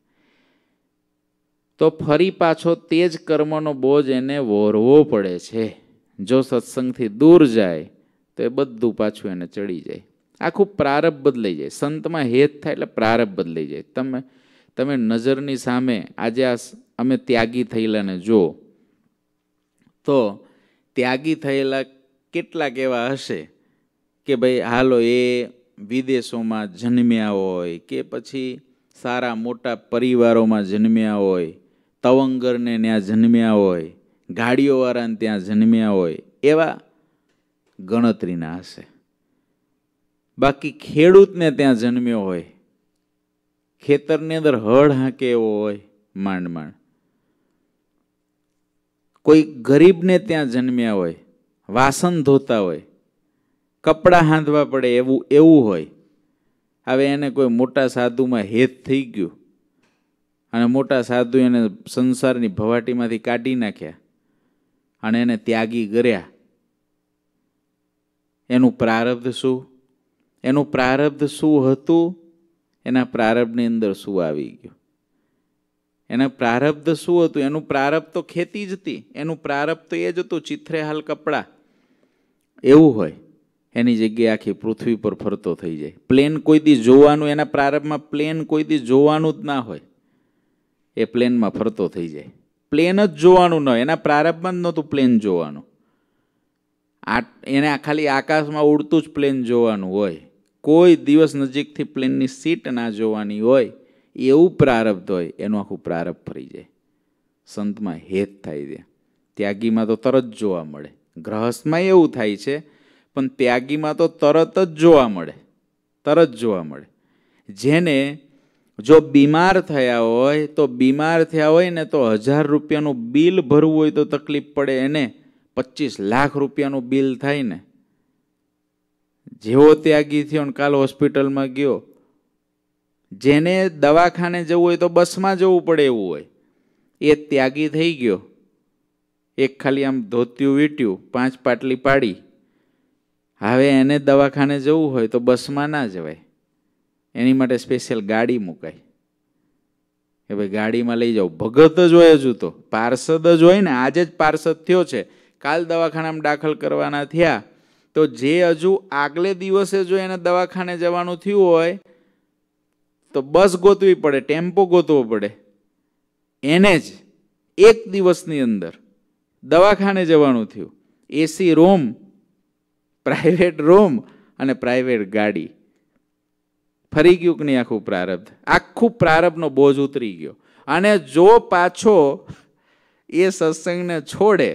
तो फरी पाछो तेज कर्मनो बोझ एने वोरवो पड़े छे। जो सत्संगथी दूर जाए तो ए बधुं पाछुं एने चढ़ी जाए, आखुं प्रारब्ध बदलाई जाए। संतमां हेत थाय એટલે प्रारब्ध बदलाई जाए। તમે નજરની સામે આજે અમે ત્યાગી થયેલાને જો તો ત્યાગી થયેલા કેટલાક એવા હશે કે ભાઈ હાલો એ વિદેશોમાં જન્મ્યા હોય કે પછી સારા મોટા પરિવારોમાં જન્મ્યા હોય, તવંગરને ત્યાં જન્મ્યા હોય, ગાડીઓવાળાને ત્યાં જન્મ્યા હોય, એવા ગણતરીના હશે। બાકી ખેડૂતને ત્યાં જન્મ્યો હોય, ખેતરની અંદર હળ હાંકે એવો હોય માંડ માંડ, કોઈ ગરીબને ત્યાં જન્મ્યા હોય, વાસણ ધોતા હોય, કપડાં હાંધવા પડે એવું હોય। હવે એને કોઈ મોટા સાધુમાં હેત થઈ ગયું અને મોટા સાધુ એને સંસારની ભવાટીમાંથી કાઢી નાખ્યા અને એને ત્યાગી કર્યા. એનું પ્રારબ્ધ શું? એનું પ્રારબ્ધ શું હતું? એના પ્રારબ્ધની અંદર શું આવી ગયું? એના પ્રારબ્ધ શું હતું? એનું પ્રારબ્ધ તો ખેતી જ હતી. એનું પ્રારબ્ધ તો એ જ હતું, ચિથરે હાલ કપડાં. એવું હોય એની જગ્યાએ આખી પૃથ્વી પર ફરતો થઈ જાય. પ્લેન કોઈ દી જોવાનું, એના પ્રારબ્ધમાં પ્લેન કોઈ દી જોવાનું જ ના હોય, એ પ્લેનમાં ફરતો થઈ જાય. પ્લેન જ જોવાનું ન હોય, એના પ્રારબ્ધમાં જ નહોતું પ્લેન જોવાનું. એને ખાલી આકાશમાં ઉડતું જ પ્લેન જોવાનું હોય. કોઈ દિવસ નજીકથી પ્લેનની સીટ ના જોવાની હોય, એવું પ્રારબ્ધ હોય. એનું આખું પ્રારબ્ધ ફરી જાય. સંતમાં હેત થાય છે. ત્યાગીમાં તો તરત જોવા મળે. ગ્રહસ્થમાં એવું થાય છે, પણ ત્યાગીમાં તો તરત જ જોવા મળે. તરત જોવા મળે. જેને જો બીમાર થયા હોય, તો બીમાર થયા હોય ને તો 1000 રૂપિયાનું બિલ ભરવું હોય તો તકલીફ પડે, એને 25 લાખ રૂપિયાનું બિલ થાય ને. જેવો ત્યાગી થયો ને કાલ હોસ્પિટલમાં ગયો, જેને દવાખાને જવું હોય તો બસમાં જવું પડે એવું હોય, એ ત્યાગી થઈ ગયો. એક ખાલી આમ ધોતિયું વીટ્યું, 5 પાટલી પાડી, હવે એને દવાખાને જવું હોય તો બસમાં ના જવાય. એની માટે સ્પેશિયલ ગાડી મુકાય કે ભાઈ ગાડીમાં લઈ જાઓ. ભગત જ હોય, હજુ તો પાર્ષદ જ હોય ને. આજે જ પાર્ષદ થયો છે, કાલ દવાખાનામાં દાખલ કરવાના થયા, તો જે હજુ આગલે દિવસે જો એને દવાખાને જવાનું થયું હોય તો બસ ગોતવી પડે, ટેમ્પો ગોતવો પડે. એને જ એક દિવસની અંદર દવાખાને જવાનું થયું, એસી રૂમ, પ્રાઇવેટ રૂમ અને પ્રાઇવેટ ગાડી. ફરી ગયું કે નહીં આખું પ્રારબ્ધ? આખું પ્રારબ્ધનો બોજ ઉતરી ગયો. અને જો પાછો એ સત્સંગને છોડે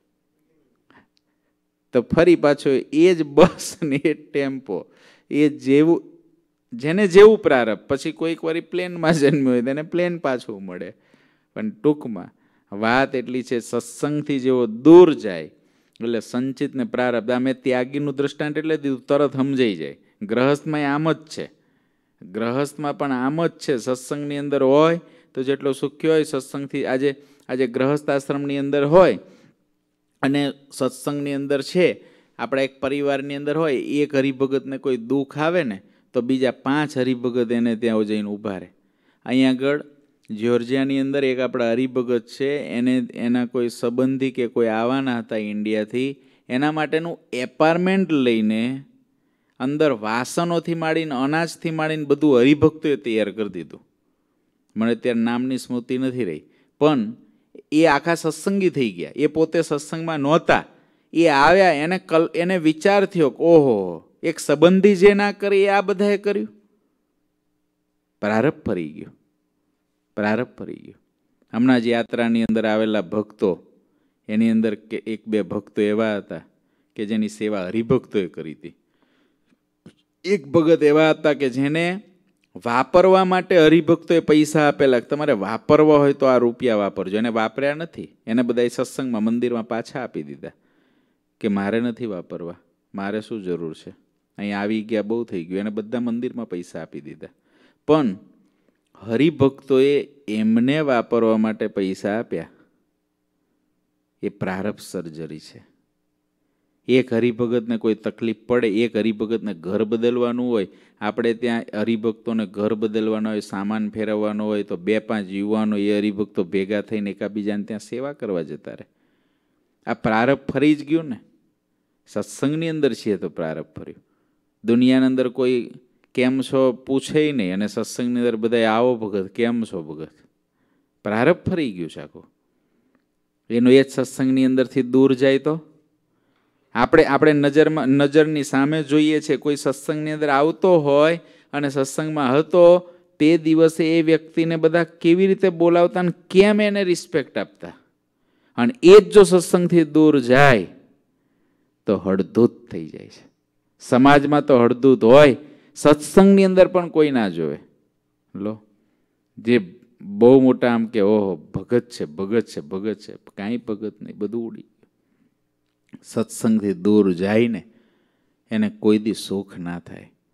તો ફરી પાછો એ જ બસ ને એ ટેમ્પો, એ જેવું જેને જેવું પ્રારબ્ધ. પછી કોઈક વાર પ્લેનમાં જન્મ્યો હોય તેને પ્લેન પાછું મળે. પણ ટૂંકમાં વાત એટલી છે, સત્સંગથી જેવો દૂર જાય એટલે સંચિત ને પ્રારબ્ધ. આ મેં ત્યાગીનું દૃષ્ટાંત એટલે દીધું, તરત સમજાઈ જાય. ગ્રહસ્થમાં આમ જ છે. ગ્રહસ્થમાં પણ આમ જ છે. સત્સંગની અંદર હોય તો જેટલો સુખી હોય સત્સંગથી. આજે ગ્રહસ્થ આશ્રમની અંદર હોય અને સત્સંગની અંદર છે, આપણા એક પરિવારની અંદર હોય, એક હરિભગતને કોઈ દુઃખ આવે ને તો બીજા 5 હરિભગત એને ત્યાં જઈને ઊભા રહે. અહીંયા આગળ જ્યોર્જિયાની અંદર એક આપણા હરિભગત છે, એને એના કોઈ સંબંધી કે કોઈ આવવાના હતા ઇન્ડિયાથી, એના માટેનું એપાર્ટમેન્ટ લઈને અંદર વાસણોથી માંડીને અનાજથી માંડીને બધું હરિભક્તોએ તૈયાર કરી દીધું. મને અત્યારે નામની સ્મૃતિ નથી રહી, પણ એ આખા સત્સંગી થઈ ગયા. એ પોતે સત્સંગમાં નહોતા, એ આવ્યા, એને વિચાર થયો કે ઓહો, એક સંબંધી જે ના કરે એ આ બધાએ કર્યું. પ્રારબ્ધ ફરી ગયો. પ્રારબ્ધ ફરી ગયો. હમણાં જ યાત્રાની અંદર આવેલા ભક્તો, એની અંદર 1-2 ભક્તો એવા હતા કે જેની સેવા હરિભક્તોએ કરી હતી. એક ભગત એવા હતા કે જેને વાપરવા માટે હરિભક્તોએ પૈસા આપેલા, તમારે વાપરવા હોય તો આ રૂપિયા વાપરજો. એને વાપર્યા નથી, એને બધા સત્સંગમાં મંદિરમાં પાછા આપી દીધા કે મારે નથી વાપરવા, મારે શું જરૂર છે, અહીં આવી ગયા બહુ થઈ ગયું. એને બધા મંદિરમાં પૈસા આપી દીધા. પણ હરિભક્તોએ એમને વાપરવા માટે પૈસા આપ્યા, એ પ્રારબ્ધ સર્જરી છે. એક હરિભગતને કોઈ તકલીફ પડે, એક હરિભગતને ઘર બદલવાનું હોય, આપણે ત્યાં હરિભક્તોને ઘર બદલવાનો હોય, સામાન ફેરવવાનો હોય, તો 2-5 યુવાનો એ હરિભક્તો ભેગા થઈને એકાબીજાને ત્યાં સેવા કરવા જતા રહે. આ પ્રારબ્ધ ફરી જ ગયું ને. સત્સંગની અંદર છીએ તો પ્રારબ્ધ ફર્યું. દુનિયાની અંદર કોઈ કેમ છો પૂછે નહીં, અને સત્સંગની અંદર બધા આવો ભગત, કેમ છો ભગત. પ્રારબ્ધ ફરી ગયું છે આખું. એનું એ જ સત્સંગની અંદરથી દૂર જાય તો આપણે નજરની સામે જોઈએ છે, કોઈ સત્સંગની અંદર આવતો હોય અને સત્સંગમાં હતો તે દિવસે એ વ્યક્તિને બધા કેવી રીતે બોલાવતા ને કેમ એને રિસ્પેક્ટ આપતા. અને એ જ જો સત્સંગથી દૂર જાય તો હળધૂત થઈ જાય છે. સમાજમાં તો હળધૂત હોય, સત્સંગની અંદર પણ કોઈ ના જોવે. લો, જે બહુ મોટા આમ કે ઓહો ભગત છે, ભગત છે, ભગત છે, કાંઈ ભગત નહીં, બધું ઉડી. સત્સંગથી દૂર જાય ને એને કોઈ દી સુખ ના થાય.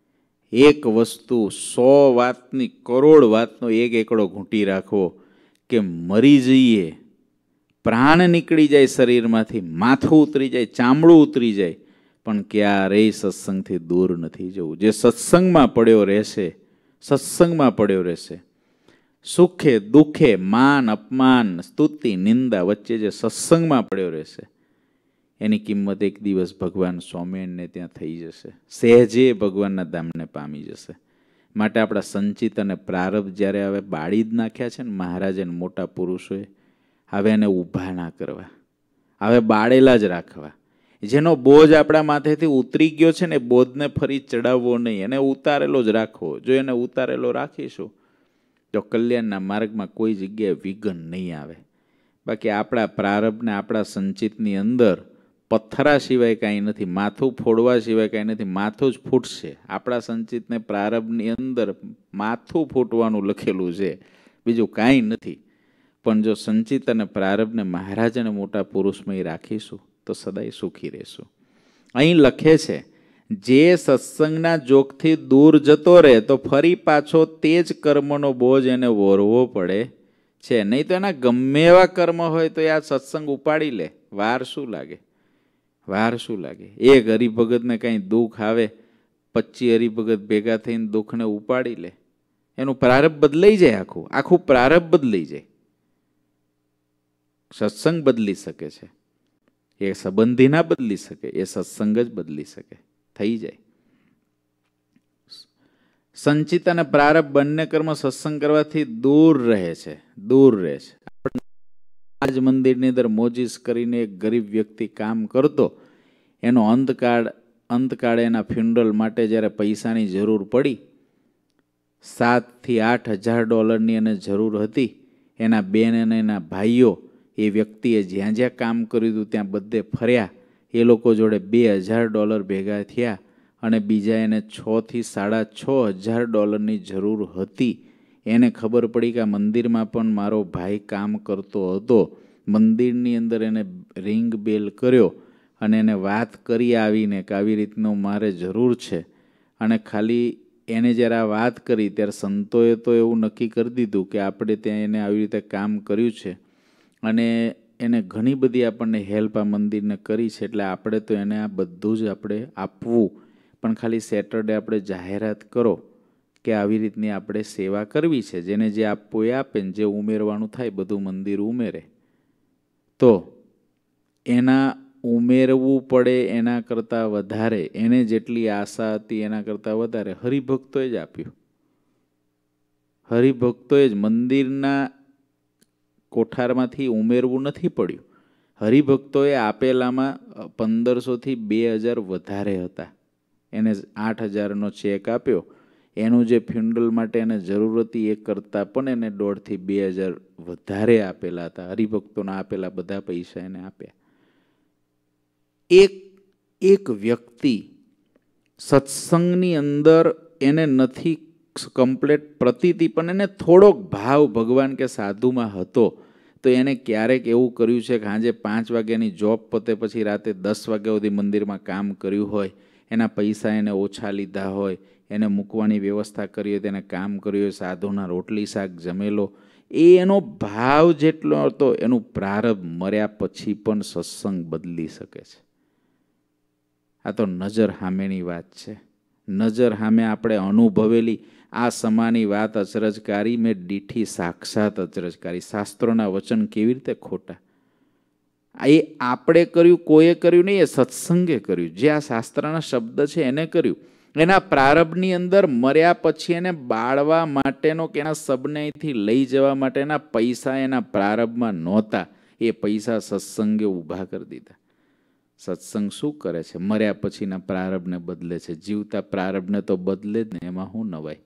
એક વસ્તુ 100 વાતની કરોડ વાતનો એક એકડો ઘૂંટી રાખવો કે મરી જઈએ, પ્રાણ નીકળી જાય શરીરમાંથી, માથું ઉતરી જાય, ચામડું ઉતરી જાય, પણ ક્યારેય સત્સંગથી દૂર નથી જવું. જે સત્સંગમાં પડ્યો રહેશે, સત્સંગમાં પડ્યો રહેશે, સુખે દુઃખે માન અપમાન સ્તુતિ નિંદા વચ્ચે જે સત્સંગમાં પડ્યો રહેશે એની કિંમત એક દિવસ ભગવાન સ્વામિનારાયણને ત્યાં થઈ જશે, સહેજે ભગવાનના ધામને પામી જશે. માટે આપણા સંચિત અને પ્રારબ્ધ જ્યારે હવે બાળી જ નાખ્યા છે ને મહારાજ અને મોટા પુરુષોએ, હવે એને ઊભા ના કરવા, હવે બાળેલા જ રાખવા. જેનો બોજ આપણા માથેથી ઉતરી ગયો છે ને બોધને ફરી ચડાવવો નહીં, એને ઉતારેલો જ રાખવો. જો એને ઉતારેલો રાખીશું તો કલ્યાણના માર્ગમાં કોઈ જગ્યાએ વિઘ્ન નહીં આવે. બાકી આપણા પ્રારબ્ધને આપણા સંચિતની અંદર પથ્થરા સિવાય કાંઈ નથી, માથું ફોડવા સિવાય કાંઈ નથી, માથું જ ફૂટશે. આપણા સંચિતને પ્રારબ્ધની અંદર માથું ફૂટવાનું લખેલું છે, બીજું કાંઈ નથી. પણ જો સંચિત અને પ્રારબ્ધને મહારાજ અને મોટા પુરુષમાં રાખીશું તો સદાય સુખી રહેશું. અહીં લખે છે જે સત્સંગના જોગથી દૂર જતો રહે તો ફરી પાછો તે જ કર્મનો બોજ એને વોરવો પડે છે. નહીં તો એના ગમે એવા કર્મ હોય તો આ સત્સંગ ઉપાડી લે, વાર શું લાગે, વાર શું લાગે. એક હરિભગતને કંઈ દુઃખ આવે, 25 હરિભગત ભેગા થઈને દુઃખને ઉપાડી લે, એનું પ્રારબ્ધ બદલાઈ જાય, આખું પ્રારબ્ધ બદલાઈ જાય. સત્સંગ બદલી શકે છે, એ સંબંધી ના બદલી શકે, એ સત્સંગ જ બદલી શકે, થઈ જાય. સંચિત અને પ્રારબ્ધ બંને કર્મ સત્સંગ કરવાથી દૂર રહે છે, દૂર રહે છે. આજ મંદિરની અંદર મોજીસ કરીને એક ગરીબ વ્યક્તિ કામ કરતો, એનો અંતકાળે એના ફ્યુનરલ માટે જ્યારે પૈસાની જરૂર પડી, 7 થી 8 હજાર ડોલરની એને જરૂર હતી. એના બેન અને એના ભાઈઓ એ વ્યક્તિએ જ્યાં જ્યાં કામ કર્યું હતું ત્યાં બધે ફર્યા, એ લોકો જોડે $2000 ભેગા થયા અને બીજા એને 6 થી $6500 જરૂર હતી. એને ખબર પડી કે આ મંદિરમાં પણ મારો ભાઈ કામ કરતો હતો. મંદિરની અંદર એને રિંગ બેલ કર્યો અને એને વાત કરી આવીને કે આવી રીતનું મારે જરૂર છે. અને ખાલી એને જ્યારે આ વાત કરી ત્યારે સંતોએ તો એવું નક્કી કરી દીધું કે આપણે ત્યાં એને આવી રીતે કામ કર્યું છે અને એને ઘણી બધી આપણને હેલ્પ આ મંદિરને કરી છે, એટલે આપણે તો એને આ બધું જ આપણે આપવું. પણ ખાલી સેટરડે આપણે જાહેરાત કરો કે આવી રીતની આપણે સેવા કરવી છે, જેને જે આપવું એ આપે ને જે ઉમેરવાનું થાય બધું મંદિર ઉમેરે. તો એના ઉમેરવું પડે એના કરતાં વધારે, એને જેટલી આશા હતી એના કરતાં વધારે હરિભક્તોએ જ આપ્યું. હરિભક્તોએ જ મંદિરના કોઠારમાંથી ઉમેરવું નથી પડ્યું. હરિભક્તોએ આપેલામાં 1500 થી 2000 વધારે હતા. એને 8000નો ચેક આપ્યો, એનું જે ફ્યુનરલ માટે એને જરૂર હતી એ કરતાં પણ એને 1.5 થી 2000 વધારે આપેલા હતા. હરિભક્તોના આપેલા બધા પૈસા એને આપ્યા. એક વ્યક્તિ સત્સંગની અંદર એને નથી કમ્પ્લેટ પ્રતીતિ પણ એને થોડોક ભાવ ભગવાન કે સાધુમાં હતો, તો એને ક્યારેક એવું કર્યું છે કે સાંજે 5 વાગ્યાની જોબ પતે પછી રાતે 10 વાગ્યા સુધી મંદિરમાં કામ કર્યું હોય, એના પૈસા એને ઓછા લીધા હોય, એને મૂકવાની વ્યવસ્થા કરી હોય, તેને કામ કર્યું હોય, સાધુના રોટલી શાક જમેલો, એ એનો ભાવ જેટલો હતો એનું પ્રારબ્ધ મર્યા પછી પણ સત્સંગ બદલી શકે છે. આ તો નજર સામેની વાત છે. નજર સામે આપણે અનુભવેલી આ સમાની વાત અચરજકારી, મેં દીઠી સાક્ષાત અચરજકારી. શાસ્ત્રોના વચન કેવી રીતે ખોટા? એ આપણે કર્યું, કોઈએ કર્યું નહીં, એ સત્સંગે કર્યું. જે આ શાસ્ત્રના શબ્દ છે એને કર્યું. એના પ્રારબ્ધની અંદર મર્યા પછી એને બાળવા માટેનો કે એના સબનેથી લઈ જવા માટેના પૈસા એના પ્રારબ્ધમાં નહોતા, એ પૈસા સત્સંગે ઊભા કરી દીધા. સત્સંગ શું કરે છે? મર્યા પછીના પ્રારબ્ધને બદલે છે. જીવતા પ્રારબ્ધને તો બદલે જ ને, એમાં શું નવાય?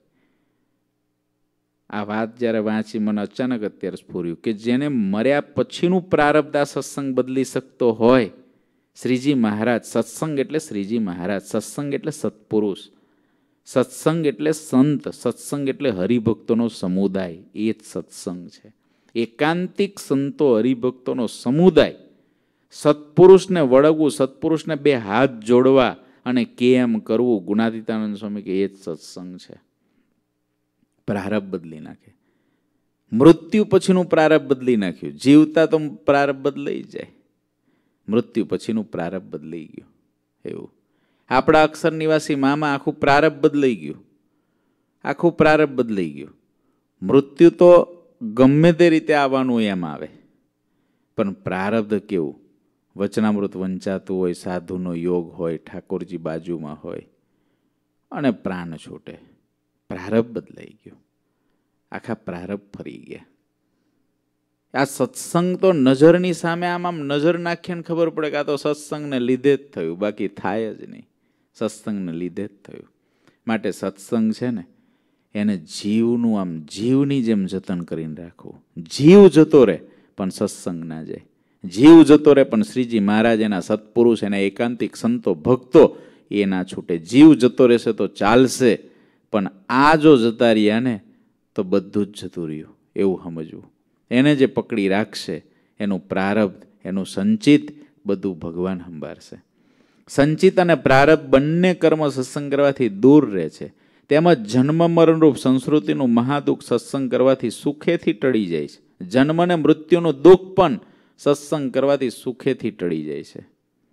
આ વાત જ્યારે વાંચી મને અચાનક અત્યારે સ્ફૂર્યું કે જેને મર્યા પછીનું પ્રારબ્ધ આ સત્સંગ બદલી શકતો હોય, શ્રીજી મહારાજ. સત્સંગ એટલે શ્રીજી મહારાજ, સત્સંગ એટલે સત્પુરુષ, સત્સંગ એટલે સંત, સત્સંગ એટલે હરિભક્તોનો સમુદાય. એ જ સત્સંગ છે. એકાંતિક સંતો હરિભક્તોનો સમુદાય. સત્પુરુષને વળગવું, સત્પુરુષને 2 હાથ જોડવા, અને કેમ કરવું, ગુણાતીતાનંદ સ્વામી કે એ જ સત્સંગ છે. પ્રારબ્ધ બદલી નાખે. મૃત્યુ પછીનું પ્રારબ્ધ બદલી નાખ્યું. જીવતા તો પ્રારબ્ધ બદલાઈ જાય, મૃત્યુ પછીનું પ્રારબ્ધ બદલાઈ ગયું. એવું આપણા અક્ષર નિવાસી મામા આખું પ્રારબ્ધ બદલાઈ ગયું, આખું પ્રારબ્ધ બદલાઈ ગયું. મૃત્યુ તો ગમે તે રીતે આવવાનું એમ આવે, પણ પ્રારબ્ધ કેવું? વચનામૃત વંચાતું હોય, સાધુનો યોગ હોય, ઠાકોરજી બાજુમાં હોય અને પ્રાણ છૂટે, પ્રારબ્ધ બદલાઈ ગયું, આખા પ્રારબ્ધ ફરી ગયા. આ સત્સંગ તો નજરની સામે આમ નજર નાખીએ ને ખબર પડે કે આ તો સત્સંગને લીધે જ થયું, બાકી થાય જ નહીં. સત્સંગને લીધે જ થયું. માટે સત્સંગ છે ને એને જીવનું આમ જીવની જેમ જતન કરીને રાખવું. જીવ જતો રહે પણ સત્સંગ ના જાય, જીવ જતો રહે પણ શ્રીજી મહારાજ, એના સત્પુરુષ, એના એકાંતિક સંતો ભક્તો એ ના છૂટે. જીવ જતો રહેશે તો ચાલશે, પણ આ જો જતા રહ્યા ને તો બધું જ જતું રહ્યું એવું સમજવું. એને જે પકડી રાખશે એનું પ્રારબ્ધ, એનું સંચિત બધું ભગવાન સંભાળશે. સંચિત અને પ્રારબ્ધ બંને કર્મ સત્સંગ કરવાથી દૂર રહે છે. તેમજ જન્મ મરણરૂપ સંસ્કૃતિનું મહાદુઃખ સત્સંગ કરવાથી સુખેથી ટળી જાય છે. જન્મ ને મૃત્યુનું દુઃખ પણ સત્સંગ કરવાથી સુખેથી ટળી જાય છે.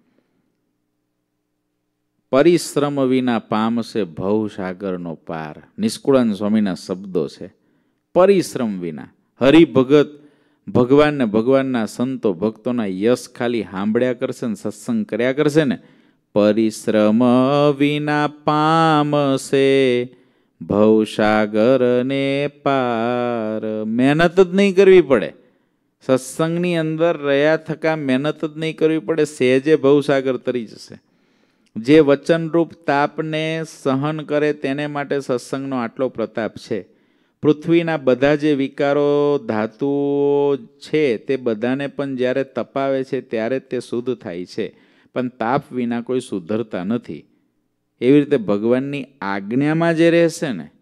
પરિશ્રમ વિના પામશે ભવસાગરનો પાર, નિષ્કુળાનંદ સ્વામીના શબ્દો છે. પરિશ્રમ વિના હરિભગત ભગવાન ને ભગવાનના સંતો ભક્તોના યશ ખાલી સાંભળ્યા કરશે ને સત્સંગ કર્યા કરશે ને, પરિશ્રમ વિના પામશે ભવસાગરને પાર. મહેનત જ નહીં કરવી પડે, સત્સંગની અંદર રહ્યા થકા મહેનત જ નહીં કરવી પડે, સહેજે ભવસાગર તરી જશે. જે વચનરૂપ તાપને સહન કરે તેને માટે સત્સંગનો આટલો પ્રતાપ છે. પૃથ્વીના બધા જે વિકારો ધાતુઓ છે તે બધાને પણ જ્યારે તપાવે છે ત્યારે તે શુદ્ધ થાય છે, પણ તાપ વિના કોઈ સુધરતા નથી. એવી રીતે ભગવાનની આજ્ઞામાં જે રહેશે ને,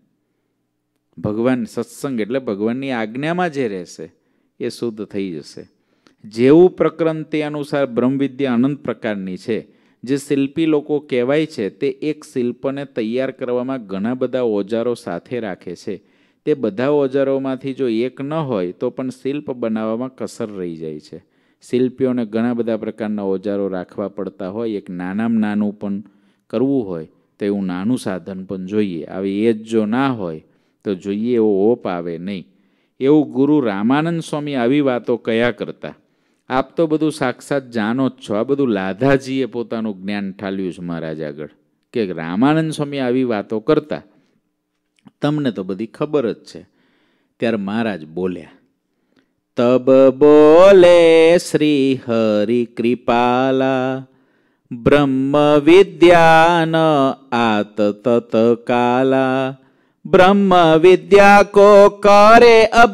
ભગવાન સત્સંગ એટલે ભગવાનની આજ્ઞામાં જે રહેશે એ શુદ્ધ થઈ જશે. જેવું પ્રકરણ તે અનુસાર બ્રહ્મવિદ્યા અનંત પ્રકારની છે. જે શિલ્પી લોકો કહેવાય છે તે એક શિલ્પને તૈયાર કરવામાં ઘણા બધા ઓજારો સાથે રાખે છે. તે બધા ઓજારોમાંથી જો એક ન હોય તો પણ શિલ્પ બનાવવામાં કસર રહી જાય છે. શિલ્પીઓને ઘણા બધા પ્રકારના ઓજારો રાખવા પડતા હોય. એક નાનામાં નાનું પણ કરવું હોય તો એવું નાનું સાધન પણ જોઈએ. આવી એ જ જો ના હોય તો જોઈએ એવો ઓપ આવે નહીં. એવું ગુરુ રામાનંદ સ્વામી આવી વાતો કયા કરતા. આપ તો બધું સાક્ષાત જાણો જ છો. આ બધું લાધાજીએ પોતાનું જ્ઞાન ઠાલ્યું છે મહારાજ આગળ, કે રામાનંદ સ્વામી આવી વાતો કરતા, તમને તો બધી ખબર જ છે. ત્યારે મહારાજ બોલ્યા, તબ બોલે શ્રી હરિ કૃપાલા બ્રહ્મ વિદ્યાન આત તત કાલા. બ્રહ્મ વિદ્યા કો કરે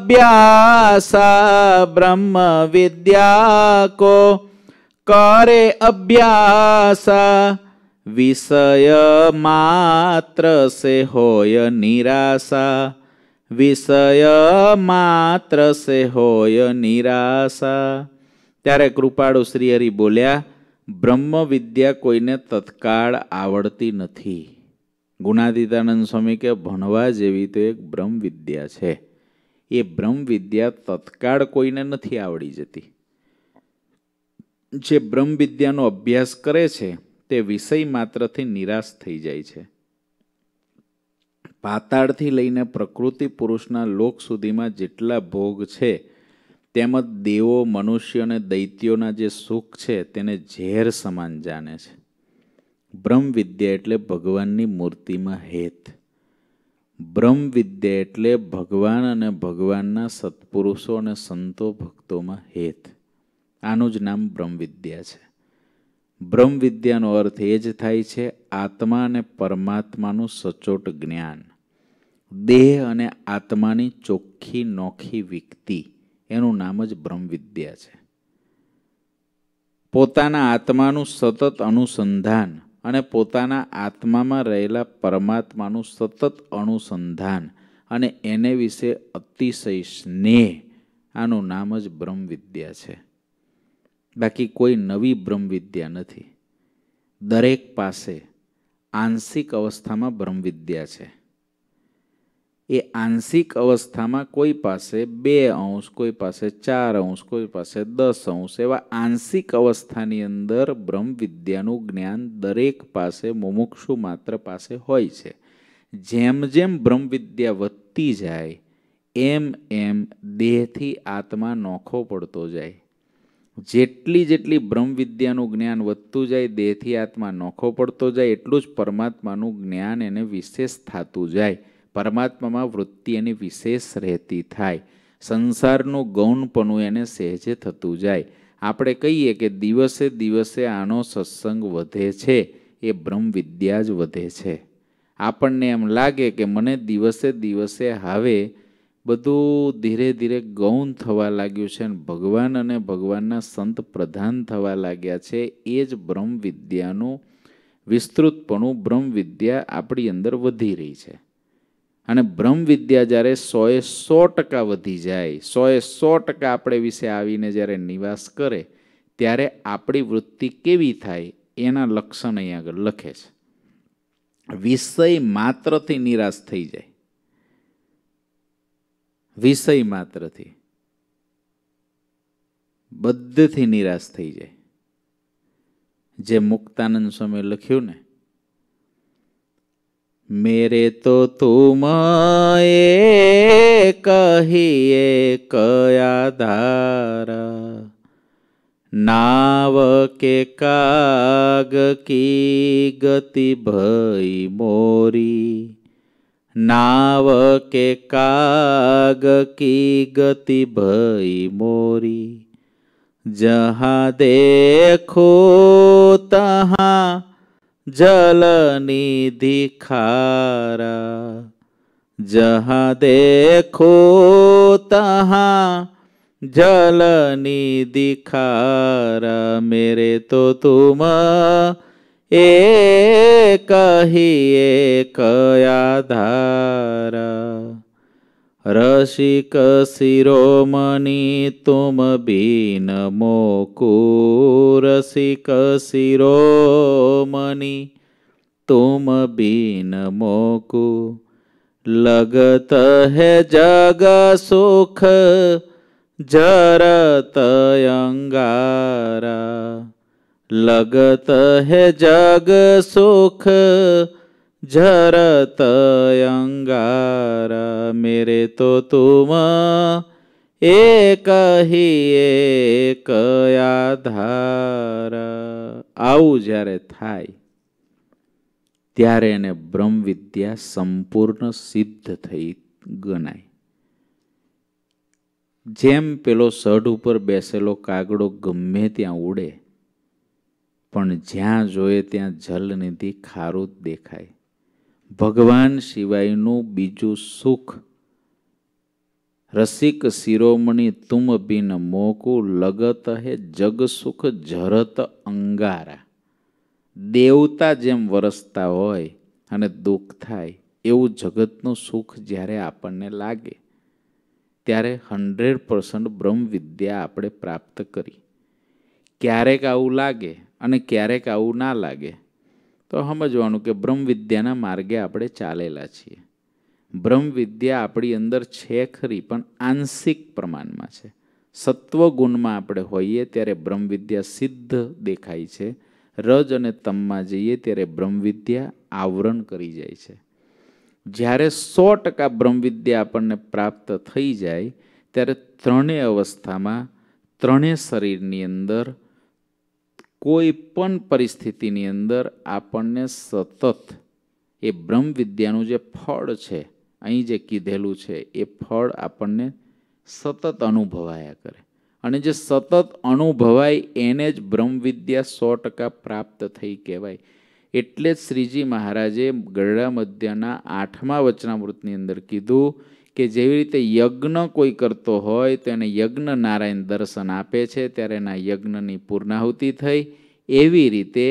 અભ્યાસા, બ્રહ્મ વિદ્યા કો કરે અભ્યાસા. વિષય માત્ર સે હોય નિરાશા, વિષય માત્ર સે હોય નિરાશા. ત્યારે કૃપાળુ શ્રી હરિ બોલ્યા, બ્રહ્મ વિદ્યા કોઈને તત્કાળ આવડતી નથી. ગુણાતીતાનંદ સ્વામી કે ભણવા જેવી તો એક બ્રહ્મ વિદ્યા છે. એ બ્રહ્મ વિદ્યા તત્કાળ કોઈને નથી આવડી જતી. જે બ્રહ્મ વિદ્યાનો અભ્યાસ કરે છે તે વિષય માત્રથી નિરાશ થઈ જાય છે. પાતાળથી લઈને પ્રકૃતિ પુરુષના લોક સુધીમાં જેટલા ભોગ છે તેમજ દેવો, મનુષ્ય અને દૈત્યોના જે સુખ છે તેને ઝેર સમાન જાણે છે. બ્રહ્મ વિદ્યા એટલે ભગવાનની મૂર્તિમાં હેત. બ્રહ્મ વિદ્યા એટલે ભગવાન અને ભગવાનના સત્પુરુષો અને સંતો ભક્તોમાં હેત. આનું જ નામ બ્રહ્મ વિદ્યા છે. બ્રહ્મ વિદ્યાનો અર્થ એ જ થાય છે આત્મા અને પરમાત્માનું સચોટ જ્ઞાન. દેહ અને આત્માની ચોખ્ખી નોખી વિકતી, એનું નામ જ બ્રહ્મ વિદ્યા છે. પોતાના આત્માનું સતત અનુસંધાન અને પોતાના આત્મામાં રહેલા પરમાત્માનું સતત અનુસંધાન અને એને વિશે અતિશય સ્નેહ, આનું નામ જ બ્રહ્મ વિદ્યા છે. બાકી કોઈ નવી બ્રહ્મ વિદ્યા નથી. દરેક પાસે આંશિક અવસ્થામાં બ્રહ્મવિદ્યા છે. એ આંશિક અવસ્થામાં કોઈ પાસે 2 અંશ, કોઈ પાસે 4 અંશ, કોઈ પાસે 10 અંશ, એવા આંશિક અવસ્થાની અંદર બ્રહ્મવિદ્યાનું જ્ઞાન દરેક પાસે, મુમુક્ષુ માત્ર પાસે હોય છે. જેમ જેમ બ્રહ્મવિદ્યા વધતી જાય એમ એમ દેહથી આત્મા નોખો પડતો જાય. જેટલી બ્રહ્મવિદ્યાનું જ્ઞાન વધતું જાય, દેહથી આત્મા નોખો પડતો જાય, એટલું જ પરમાત્માનું જ્ઞાન એને વિશેષ થતું જાય. પરમાત્મામાં વૃત્તિ એની વિશેષ રહેતી થાય. સંસારનું ગૌણપણું એને સહેજે થતું જાય. આપણે કહીએ કે દિવસે દિવસે આનો સત્સંગ વધે છે, એ બ્રહ્મવિદ્યા જ વધે છે. આપણને એમ લાગે કે મને દિવસે દિવસે હવે બધું ધીરે ધીરે ગૌણ થવા લાગ્યું છે અને ભગવાન અને ભગવાનના સંત પ્રધાન થવા લાગ્યા છે. એ જ બ્રહ્મવિદ્યાનું વિસ્તૃતપણું, બ્રહ્મવિદ્યા આપણી અંદર વધી રહી છે. અને બ્રહ્મવિદ્યા જ્યારે 100% વધી જાય, 100% આપણે વિશે આવીને જ્યારે નિવાસ કરે, ત્યારે આપણી વૃત્તિ કેવી થાય એના લક્ષણ અહીં આગળ લખે છે. વિષય માત્રથી નિરાશ થઈ જાય. વિષય માત્રથી બધેથી નિરાશ થઈ જાય. જે મુક્તાનંદ સ્વામી લખ્યું ને, મેરે તો તુમ એક ही एक आधारा, नाव के काग की गति भई मोरी, नाव के काग की गति भई मोरी, जहाँ देखो तहाँ जल निधि खारा, जहाँ देखो तहाँ जल निधि खारा, मेरे तो तुम एक ही एक आधारा, रसिक शिरोमणि तुम बिन मोकु, रसिक शिरोमणि तुम बिन मोकु, लगत है जग सुख जरत अंगारा, लगत है जग सुख जरत अंगारा, मेरे तो तुम एक ही एक आधारा. આવું જ્યારે થાય ત્યારે એને બ્રહ્મવિદ્યા સંપૂર્ણ સિદ્ધ થઈ ગણાય. જેમ પેલો સઢ ઉપર બેસેલો કાગડો ગમે ત્યાં ઉડે, પણ જ્યાં જોઈએ ત્યાં જલનિધિ ખારું જ દેખાય. ભગવાન સિવાયનું બીજું સુખ, રસિક શિરોમણી તુમ બિન મોકુ, લગત હે જગ સુખ જરત અંગારા. દેવતા જેમ વરસતા હોય અને દુઃખ થાય એવું જગતનું સુખ જ્યારે આપણને લાગે ત્યારે 100% બ્રહ્મવિદ્યા આપણે પ્રાપ્ત કરી. ક્યારેક આવું લાગે અને ક્યારેક આવું ના લાગે તો સમજવાનું કે બ્રહ્મવિદ્યાના માર્ગે આપણે ચાલેલા છીએ. બ્રહ્મવિદ્યા આપણી અંદર છે ખરી, પણ આંશિક પ્રમાણમાં છે. સત્વગુણમાં આપણે હોઈએ ત્યારે બ્રહ્મવિદ્યા સિદ્ધ દેખાય છે. રજ અને તમમાં જઈએ ત્યારે બ્રહ્મવિદ્યા આવરણ કરી જાય છે. જ્યારે 100% બ્રહ્મવિદ્યા આપણને પ્રાપ્ત થઈ જાય ત્યારે ત્રણેય અવસ્થામાં, ત્રણેય શરીરની અંદર, કોઈ પણ પરિસ્થિતિની અંદર આપણને સતત એ બ્રહ્મવિદ્યાનું જે ફળ છે, અહીં જે કીધેલું છે એ ફળ આપણને સતત અનુભવાયા કરે. અને જે સતત અનુભવાય એને જ બ્રહ્મવિદ્યા 100% પ્રાપ્ત થઈ કહેવાય. એટલે જ શ્રીજી મહારાજે ગરડા મધ્યના 8મા વચનામૃતની અંદર કીધું કે જેવી રીતે યજ્ઞ કોઈ કરતો હોય તો એને યજ્ઞ નારાયણ દર્શન આપે છે ત્યારે એના યજ્ઞની પૂર્ણાહુતિ થઈ. એવી રીતે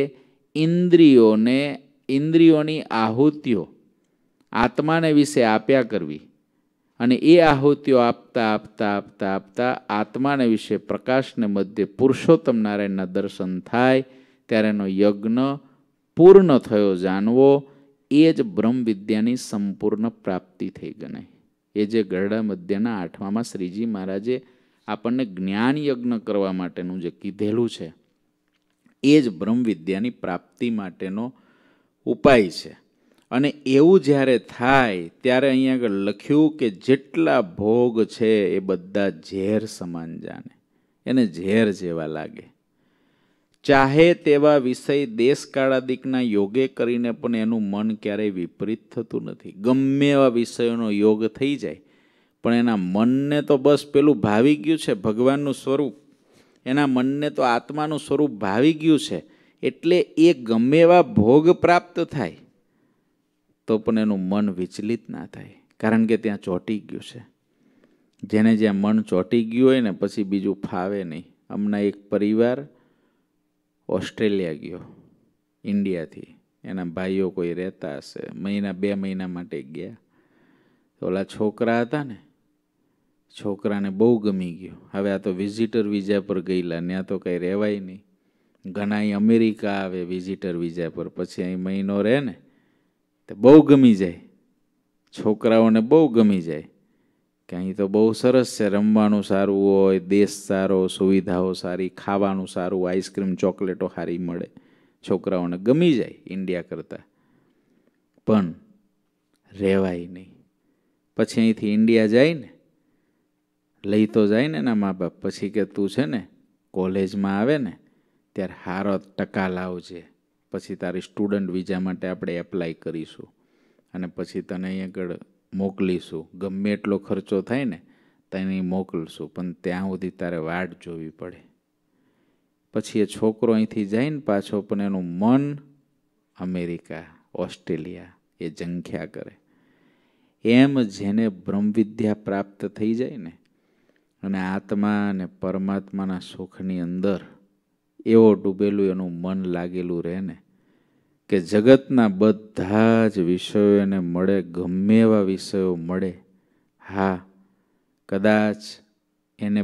ઇન્દ્રિયોની આહુતિઓ આત્માને વિશે આપ્યા કરવી અને એ આહુતિઓ આપતા આપતા આપતા આપતા આત્માને વિશે પ્રકાશને મધ્ય પુરુષોત્તમ નારાયણના દર્શન થાય ત્યારે એનો યજ્ઞ પૂર્ણ થયો જાણવો એ જ બ્રહ્મ વિદ્યાની સંપૂર્ણ પ્રાપ્તિ થઈ ગણાય. એ જે ગરડા મધ્યના 8માં શ્રીજી મહારાજે આપણને જ્ઞાન યજ્ઞ કરવા માટેનું જે કીધેલું છે એ જ બ્રહ્મ વિદ્યાની પ્રાપ્તિ માટેનો ઉપાય છે. અને એવું જ્યારે થાય ત્યારે અહીંયા આગળ લખ્યું કે જેટલા ભોગ છે એ બધા ઝેર સમાન જાણે, એને ઝેર જેવા લાગે. ચાહે તેવા વિષય દેશકાળાદિકના યોગે કરીને પણ એનું મન ક્યારેય વિપરીત થતું નથી. ગમે એવા વિષયોનો યોગ થઈ જાય પણ એના મનને તો બસ પેલું ભાવી ગયું છે ભગવાનનું સ્વરૂપ, એના મનને તો આત્માનું સ્વરૂપ ભાવી ગયું છે. એટલે એ ગમે એવા ભોગ પ્રાપ્ત થાય તો પણ એનું મન વિચલિત ના થાય, કારણ કે ત્યાં ચોંટી ગયું છે. જેને જ્યાં મન ચોંટી ગયું હોય ને પછી બીજું ફાવે નહીં. હમણાં એક પરિવાર ઓસ્ટ્રેલિયા ગયો ઇન્ડિયાથી, એના ભાઈઓ કોઈ રહેતા હશે, 2 મહિના માટે ગયા. ઓલા છોકરા હતા ને, છોકરાને બહુ ગમી ગયું. હવે આ તો વિઝિટર વિઝા પર ગયેલા, ત્યાં તો કંઈ રહેવાય નહીં. ઘણા અહીં અમેરિકા આવે વિઝિટર વિઝા પર, પછી અહીં મહિનો રહે ને તો બહુ ગમી જાય, છોકરાઓને બહુ ગમી જાય કે અહીં તો બહુ સરસ છે, રમવાનું સારું હોય, દેશ સારો, સુવિધાઓ સારી, ખાવાનું સારું, આઈસ્ક્રીમ ચોકલેટો સારી મળે, છોકરાઓને ગમી જાય ઇન્ડિયા કરતાં. પણ રહેવાય નહીં. પછી અહીંથી ઇન્ડિયા જાય ને, લઈ તો જાય ને એના મા બાપ, પછી કે તું છે ને કોલેજમાં આવે ને ત્યારે સારો ટકા લાવજે, પછી તારી સ્ટુડન્ટ વિઝા માટે આપણે એપ્લાય કરીશું અને પછી તને અહીં આગળ મોકલીશું. ગમે એટલો ખર્ચો થાય ને તને મોકલશું, પણ ત્યાં સુધી તારે વાટ જોવી પડે. પછી એ છોકરો અહીંથી જાય ને પાછો, પણ એનું મન અમેરિકા, ઓસ્ટ્રેલિયા એ ઝંખ્યા કરે. એમ જેને બ્રહ્મવિદ્યા પ્રાપ્ત થઈ જાય ને અને આત્મા અને પરમાત્માના સુખની અંદર એવો ડૂબેલું એનું મન લાગેલું રહે ને કે જગતના બધા જ વિષયો એને મળે, ગમે એવા વિષયો મળે. હા, કદાચ એને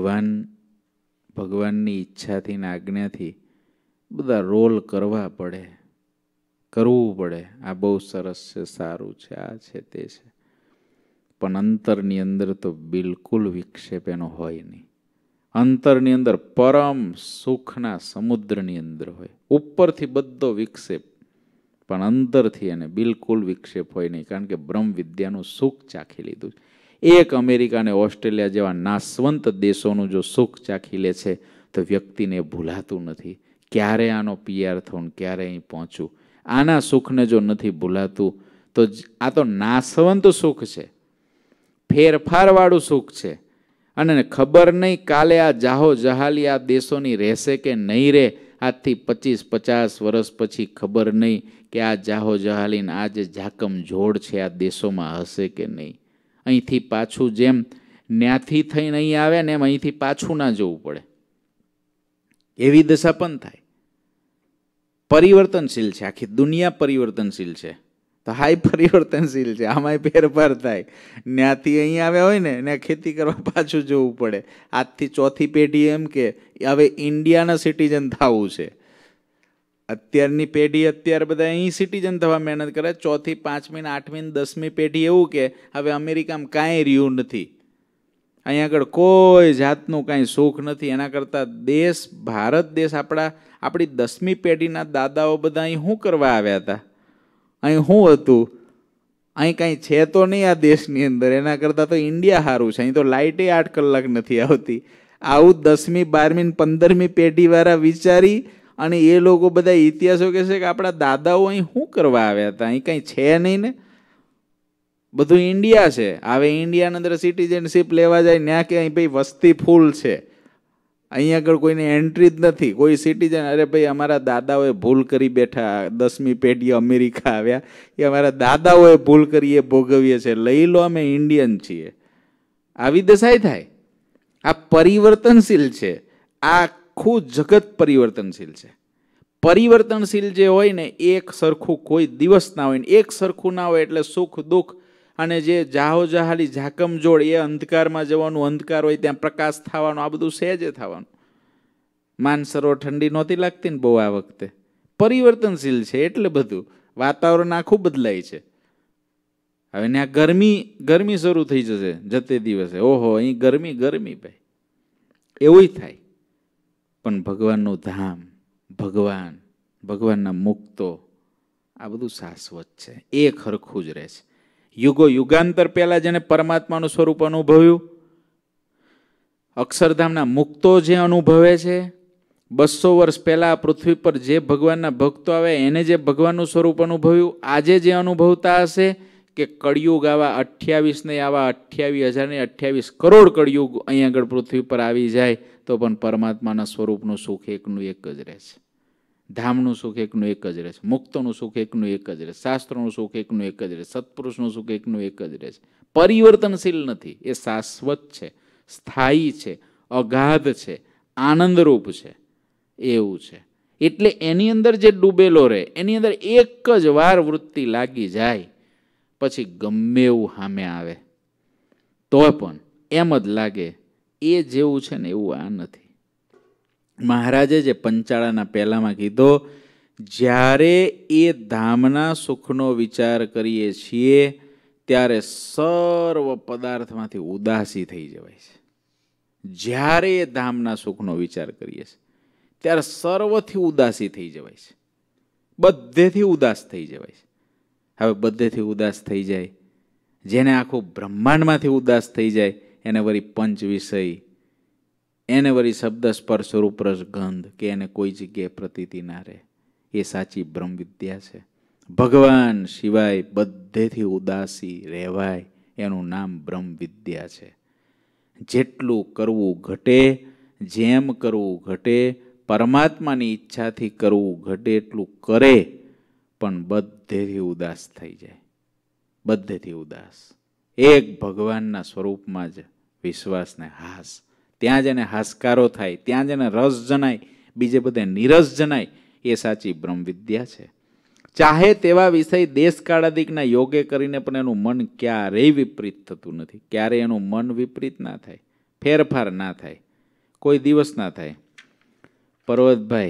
ભગવાનની ઈચ્છાથી ને આજ્ઞાથી બધા રોલ કરવા પડે, કરવું પડે. આ બહુ સરસ છે, સારું છે, આ છે, તે છે, પણ અંતરની અંદર તો બિલકુલ વિક્ષેપ એનો હોય નહીં. અંતરની અંદર પરમ સુખના સમુદ્રની અંદર હોય. ઉપરથી બધો વિક્ષેપ, પણ અંતરથી એને બિલકુલ વિક્ષેપ હોય નહીં, કારણ કે બ્રહ્મ વિદ્યાનું સુખ ચાખી લીધું. એક અમેરિકા અને ઓસ્ટ્રેલિયા જેવા નાશવંત દેશોનું જો સુખ ચાખી લે છે તો વ્યક્તિને ભૂલાતું નથી. ક્યારે આનો PR થવું, ક્યારે અહીં પહોંચવું, આના સુખને જો નથી ભૂલાતું તો આ તો નાશવંત સુખ છે, ફેરફારવાળું સુખ છે. અને ખબર નહીં કાલે આ જાહો જહાલી આ દેશોની રહેશે કે નહીં રહે. આજથી 25-50 વર્ષ પછી ખબર નહીં કે આ જાહો જહાલીને આ જે ઝાકમ જોડ છે આ દેશોમાં હશે કે નહીં. અહીંથી પાછું જેમ ન્યાથી થઈને અહીં આવે ને એમ અહીંથી પાછું ના જવું પડે, એવી દશા પણ થાય. પરિવર્તનશીલ છે, આખી દુનિયા પરિવર્તનશીલ છે. તો હાઈ પરિવર્તનશીલ છે, આમાંય ફેરફાર થાય. ન્યાથી અહીં આવ્યા હોય ને એને ખેતી કરવા પાછું જવું પડે. આજથી 4થી પેઢી એમ કે હવે ઇન્ડિયાના સિટીઝન થવું છે. અત્યારની પેઢી અત્યારે બધા અહીં સિટીઝન થવા મહેનત કરે. 4થી 5મી ને 8મી ને 10મી પેઢી એવું કે હવે અમેરિકામાં કાંઈ રહ્યું નથી, અહીંયા આગળ કોઈ જાતનું કાંઈ સુખ નથી. એના કરતાં ભારત દેશ આપણી 10મી પેઢીના દાદાઓ બધા અહીં શું કરવા આવ્યા હતા, અહીં શું હતું, અહીં કાંઈ છે તો નહીં આ દેશની અંદર. એના કરતાં તો ઇન્ડિયા સારું છે, અહીં તો લાઇટે 8 કલાક નથી આવતી. આવું 10મી 12મી 15મી પેઢીવાળા વિચારી અને એ લોકો બધા ઇતિહાસો કહે છે કે આપણા દાદાઓ અહીં શું કરવા આવ્યા હતા, અહીં કાંઈ છે નહીં ને, બધું ઇન્ડિયા છે. હવે ઇન્ડિયાની અંદર સિટીઝનશીપ લેવા જાય ત્યાં કે અહીં ભાઈ વસ્તી ફૂલ છે, અહીં આગળ કોઈને એન્ટ્રી જ નથી, કોઈ સિટીઝન. અરે ભાઈ અમારા દાદાઓએ ભૂલ કરી બેઠા, 10મી પેઢી અમેરિકા આવ્યા, એ અમારા દાદાઓએ ભૂલ કરી, એ ભોગવીએ છે, લઈ લો અમે ઇન્ડિયન છીએ. આવી દશાય થાય. આ પરિવર્તનશીલ છે, આખું જગત પરિવર્તનશીલ છે. પરિવર્તનશીલ જે હોય ને એક સરખું કોઈ દિવસ ના હોય ને, એક સરખું ના હોય એટલે સુખ દુઃખ અને જે જાહો જહાલી ઝાકમ જોડ એ અંધકારમાં જવાનું, અંધકાર હોય ત્યાં પ્રકાશ થવાનો, આ બધું સહેજે થવાનું. માનસરોવર ઠંડી નહોતી લાગતી ને બહુ આ વખતે, પરિવર્તનશીલ છે એટલે બધું વાતાવરણ આખું બદલાય છે. હવે ત્યાં ગરમી શરૂ થઈ જશે જતે દિવસે, ઓહો અહીં ગરમી ભાઈ, એવું થાય. પણ ભગવાનનું ધામ, ભગવાનના મુક્તો, આ બધું શાશ્વત છે, એક હરખું જ રહે છે. યુગાંતર પહેલા જેને પરમાત્માનું સ્વરૂપ અનુભવ્યું, અક્ષરધામના મુક્તો જે અનુભવે છે, 200 વર્ષ પહેલા પૃથ્વી પર જે ભગવાનના ભક્તો આવે એને જે ભગવાનનું સ્વરૂપ અનુભવ્યું, આજે જે અનુભવતા હશે કે કળિયુગ આવા 28 ને આવા 28,028 કરોડ કળિયુગ અહીં આગળ પૃથ્વી પર આવી જાય તો પણ પરમાત્માના સ્વરૂપનું સુખ એકનું એક જ રહે છે. ધામનું સુખ એકનું એક જ રહે છે. મુક્તોનું સુખ એકનું એક જ રહે છે. શાસ્ત્રોનું સુખ એકનું એક જ રહે છે. સત્પુરુષનું સુખ એકનું એક જ રહે છે. પરિવર્તનશીલ નથી, એ શાશ્વત છે, સ્થાયી છે, અગાધ છે, આનંદરૂપ છે, એવું છે. એટલે એની અંદર જે ડૂબેલો રહે, એની અંદર એક જ વાર વૃત્તિ લાગી જાય પછી ગમે એવું સામે આવે તો પણ એમ જ લાગે એ જેવું છે ને એવું આ નથી. મહારાજે જે પંચાળાના પહેલામાં કીધો, જ્યારે એ ધામના સુખનો વિચાર કરીએ છીએ ત્યારે સર્વ પદાર્થમાંથી ઉદાસી થઈ જવાય છે. જ્યારે એ ધામના સુખનો વિચાર કરીએ છીએ ત્યારે સર્વથી ઉદાસી થઈ જવાય છે, બધેથી ઉદાસ થઈ જવાય છે. હવે બધેથી ઉદાસ થઈ જાય, જેને આખું બ્રહ્માંડમાંથી ઉદાસ થઈ જાય એને વળી પંચ વિષય, એને વળી શબ્દ સ્પર્શ રૂપ રસ ગંધ કે એને કોઈ જગ્યાએ પ્રતીતિ ના રહે, એ સાચી બ્રહ્મ વિદ્યા છે. ભગવાન સિવાય બધેથી ઉદાસી રહેવાય એનું નામ બ્રહ્મ વિદ્યા છે. જેટલું કરવું ઘટે, જેમ કરવું ઘટે, પરમાત્માની ઈચ્છાથી કરવું ઘટે એટલું કરે, પણ બધેથી ઉદાસ થઈ જાય, બધેથી ઉદાસ. એક ભગવાનના સ્વરૂપમાં જ વિશ્વાસને હાસ, ત્યાં જ એને હાસકારો થાય, ત્યાં જ એને રસ જણાય, બીજે બધે નિરસ જણાય, એ સાચી બ્રહ્મ વિદ્યા છે. ચાહે તેવા વિષય દેશકાળાદિકના યોગે કરીને પણ એનું મન ક્યારેય વિપરીત થતું નથી. ક્યારેય એનું મન વિપરીત ના થાય, ફેરફાર ના થાય, કોઈ દિવસ ના થાય. પર્વતભાઈ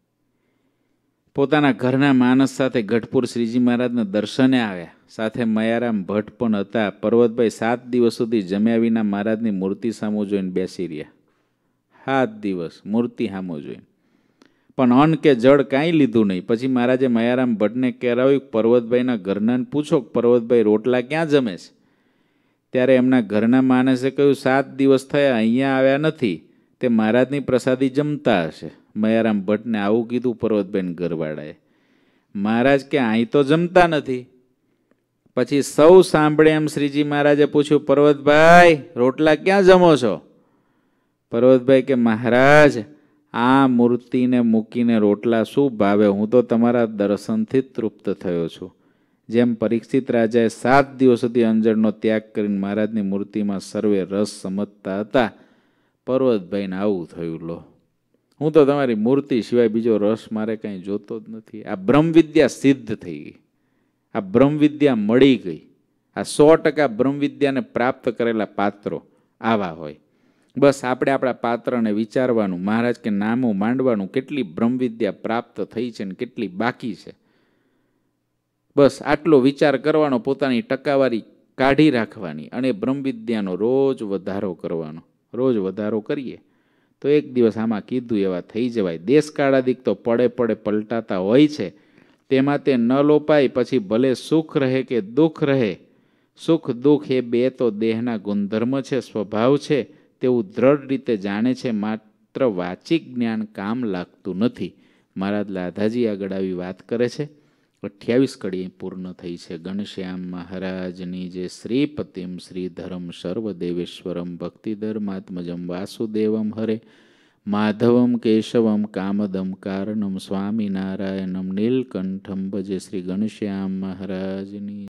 પોતાના ઘરના માણસ સાથે ગઢપુર શ્રીજી મહારાજના દર્શને આવ્યા, સાથે મયારામ ભટ્ટ પણ હતા. પર્વતભાઈ 7 દિવસ સુધી જમ્યા વિના મહારાજની મૂર્તિ સામુ જોઈને બેસી રહ્યા. 7 દિવસ મૂર્તિ સામુ જોઈને, પણ અન્ન કે જળ કાંઈ લીધું નહીં. પછી મહારાજે મયારામ ભટ્ટને કહેવાયું, પર્વતભાઈના ઘરનાને પૂછો પર્વતભાઈ રોટલા ક્યાં જમે છે? ત્યારે એમના ઘરના માણસે કહ્યું, 7 દિવસ થયા અહીંયા આવ્યા નથી, તે મહારાજની પ્રસાદી જમતા હશે. મયારામ ભટ્ટને આવું કીધું પર્વતભાઈને ઘરવાળાએ. મહારાજ કે અહીં તો જમતા નથી. પછી સૌ સાંભળે એમ શ્રીજી મહારાજે પૂછ્યું, પર્વતભાઈ રોટલા ક્યાં જમો છો? પર્વતભાઈ કે મહારાજ આ મૂર્તિને મૂકીને રોટલા શું ભાવે, હું તો તમારા દર્શનથી જ તૃપ્ત થયો છું. જેમ પરીક્ષિત રાજાએ 7 દિવસ સુધી અંજળનો ત્યાગ કરીને મહારાજની મૂર્તિમાં સર્વે રસ સમજતા હતા, પર્વતભાઈને આવું થયું. લો, હું તો તમારી મૂર્તિ સિવાય બીજો રસ મારે કંઈ જોતો જ નથી. આ બ્રહ્મ વિદ્યા સિદ્ધ થઈ ગઈ, આ બ્રહ્મ વિદ્યા મળી ગઈ. આ 100% બ્રહ્મ વિદ્યાને પ્રાપ્ત કરેલા પાત્રો આવા હોય. બસ આપણે આપણા પાત્રને વિચારવાનું, મહારાજ કે નામું માંડવાનું, કેટલી બ્રહ્મ વિદ્યા પ્રાપ્ત થઈ છે ને કેટલી બાકી છે. બસ આટલો વિચાર કરવાનો, પોતાની ટકાવારી કાઢી રાખવાની અને બ્રહ્મ વિદ્યાનો રોજ વધારો કરવાનો. રોજ વધારો કરીએ તો એક દિવસ આમાં કીધું એવા થઈ જવાય. દેશકાળાદિક તો પડે પલટાતા હોય છે, તેમાં તે ન લોપાય. પછી ભલે સુખ રહે કે દુઃખ રહે, સુખ દુઃખ એ બે તો દેહના ગુણધર્મ છે, સ્વભાવ છે, તેવું દ્રઢ રીતે જાણે છે. માત્ર વાચિક જ્ઞાન કામ લાગતું નથી. મહારાજ લાધાજી આગળ આવી વાત કરે છે. 28 કડી પૂર્ણ થઈ છે. ઘનશ્યામ મહારાજની જે શ્રીપતિમ શ્રીધરમ સર્વદેવેશ્વરમ ભક્તિધર્માત્મજમ વાસુદેવમ હરે માધવમ કેશવમ કામદમ કારણમ સ્વામિનારાયણમ નીલકંઠમ ભજે. શ્રી ઘનશ્યામ મહારાજની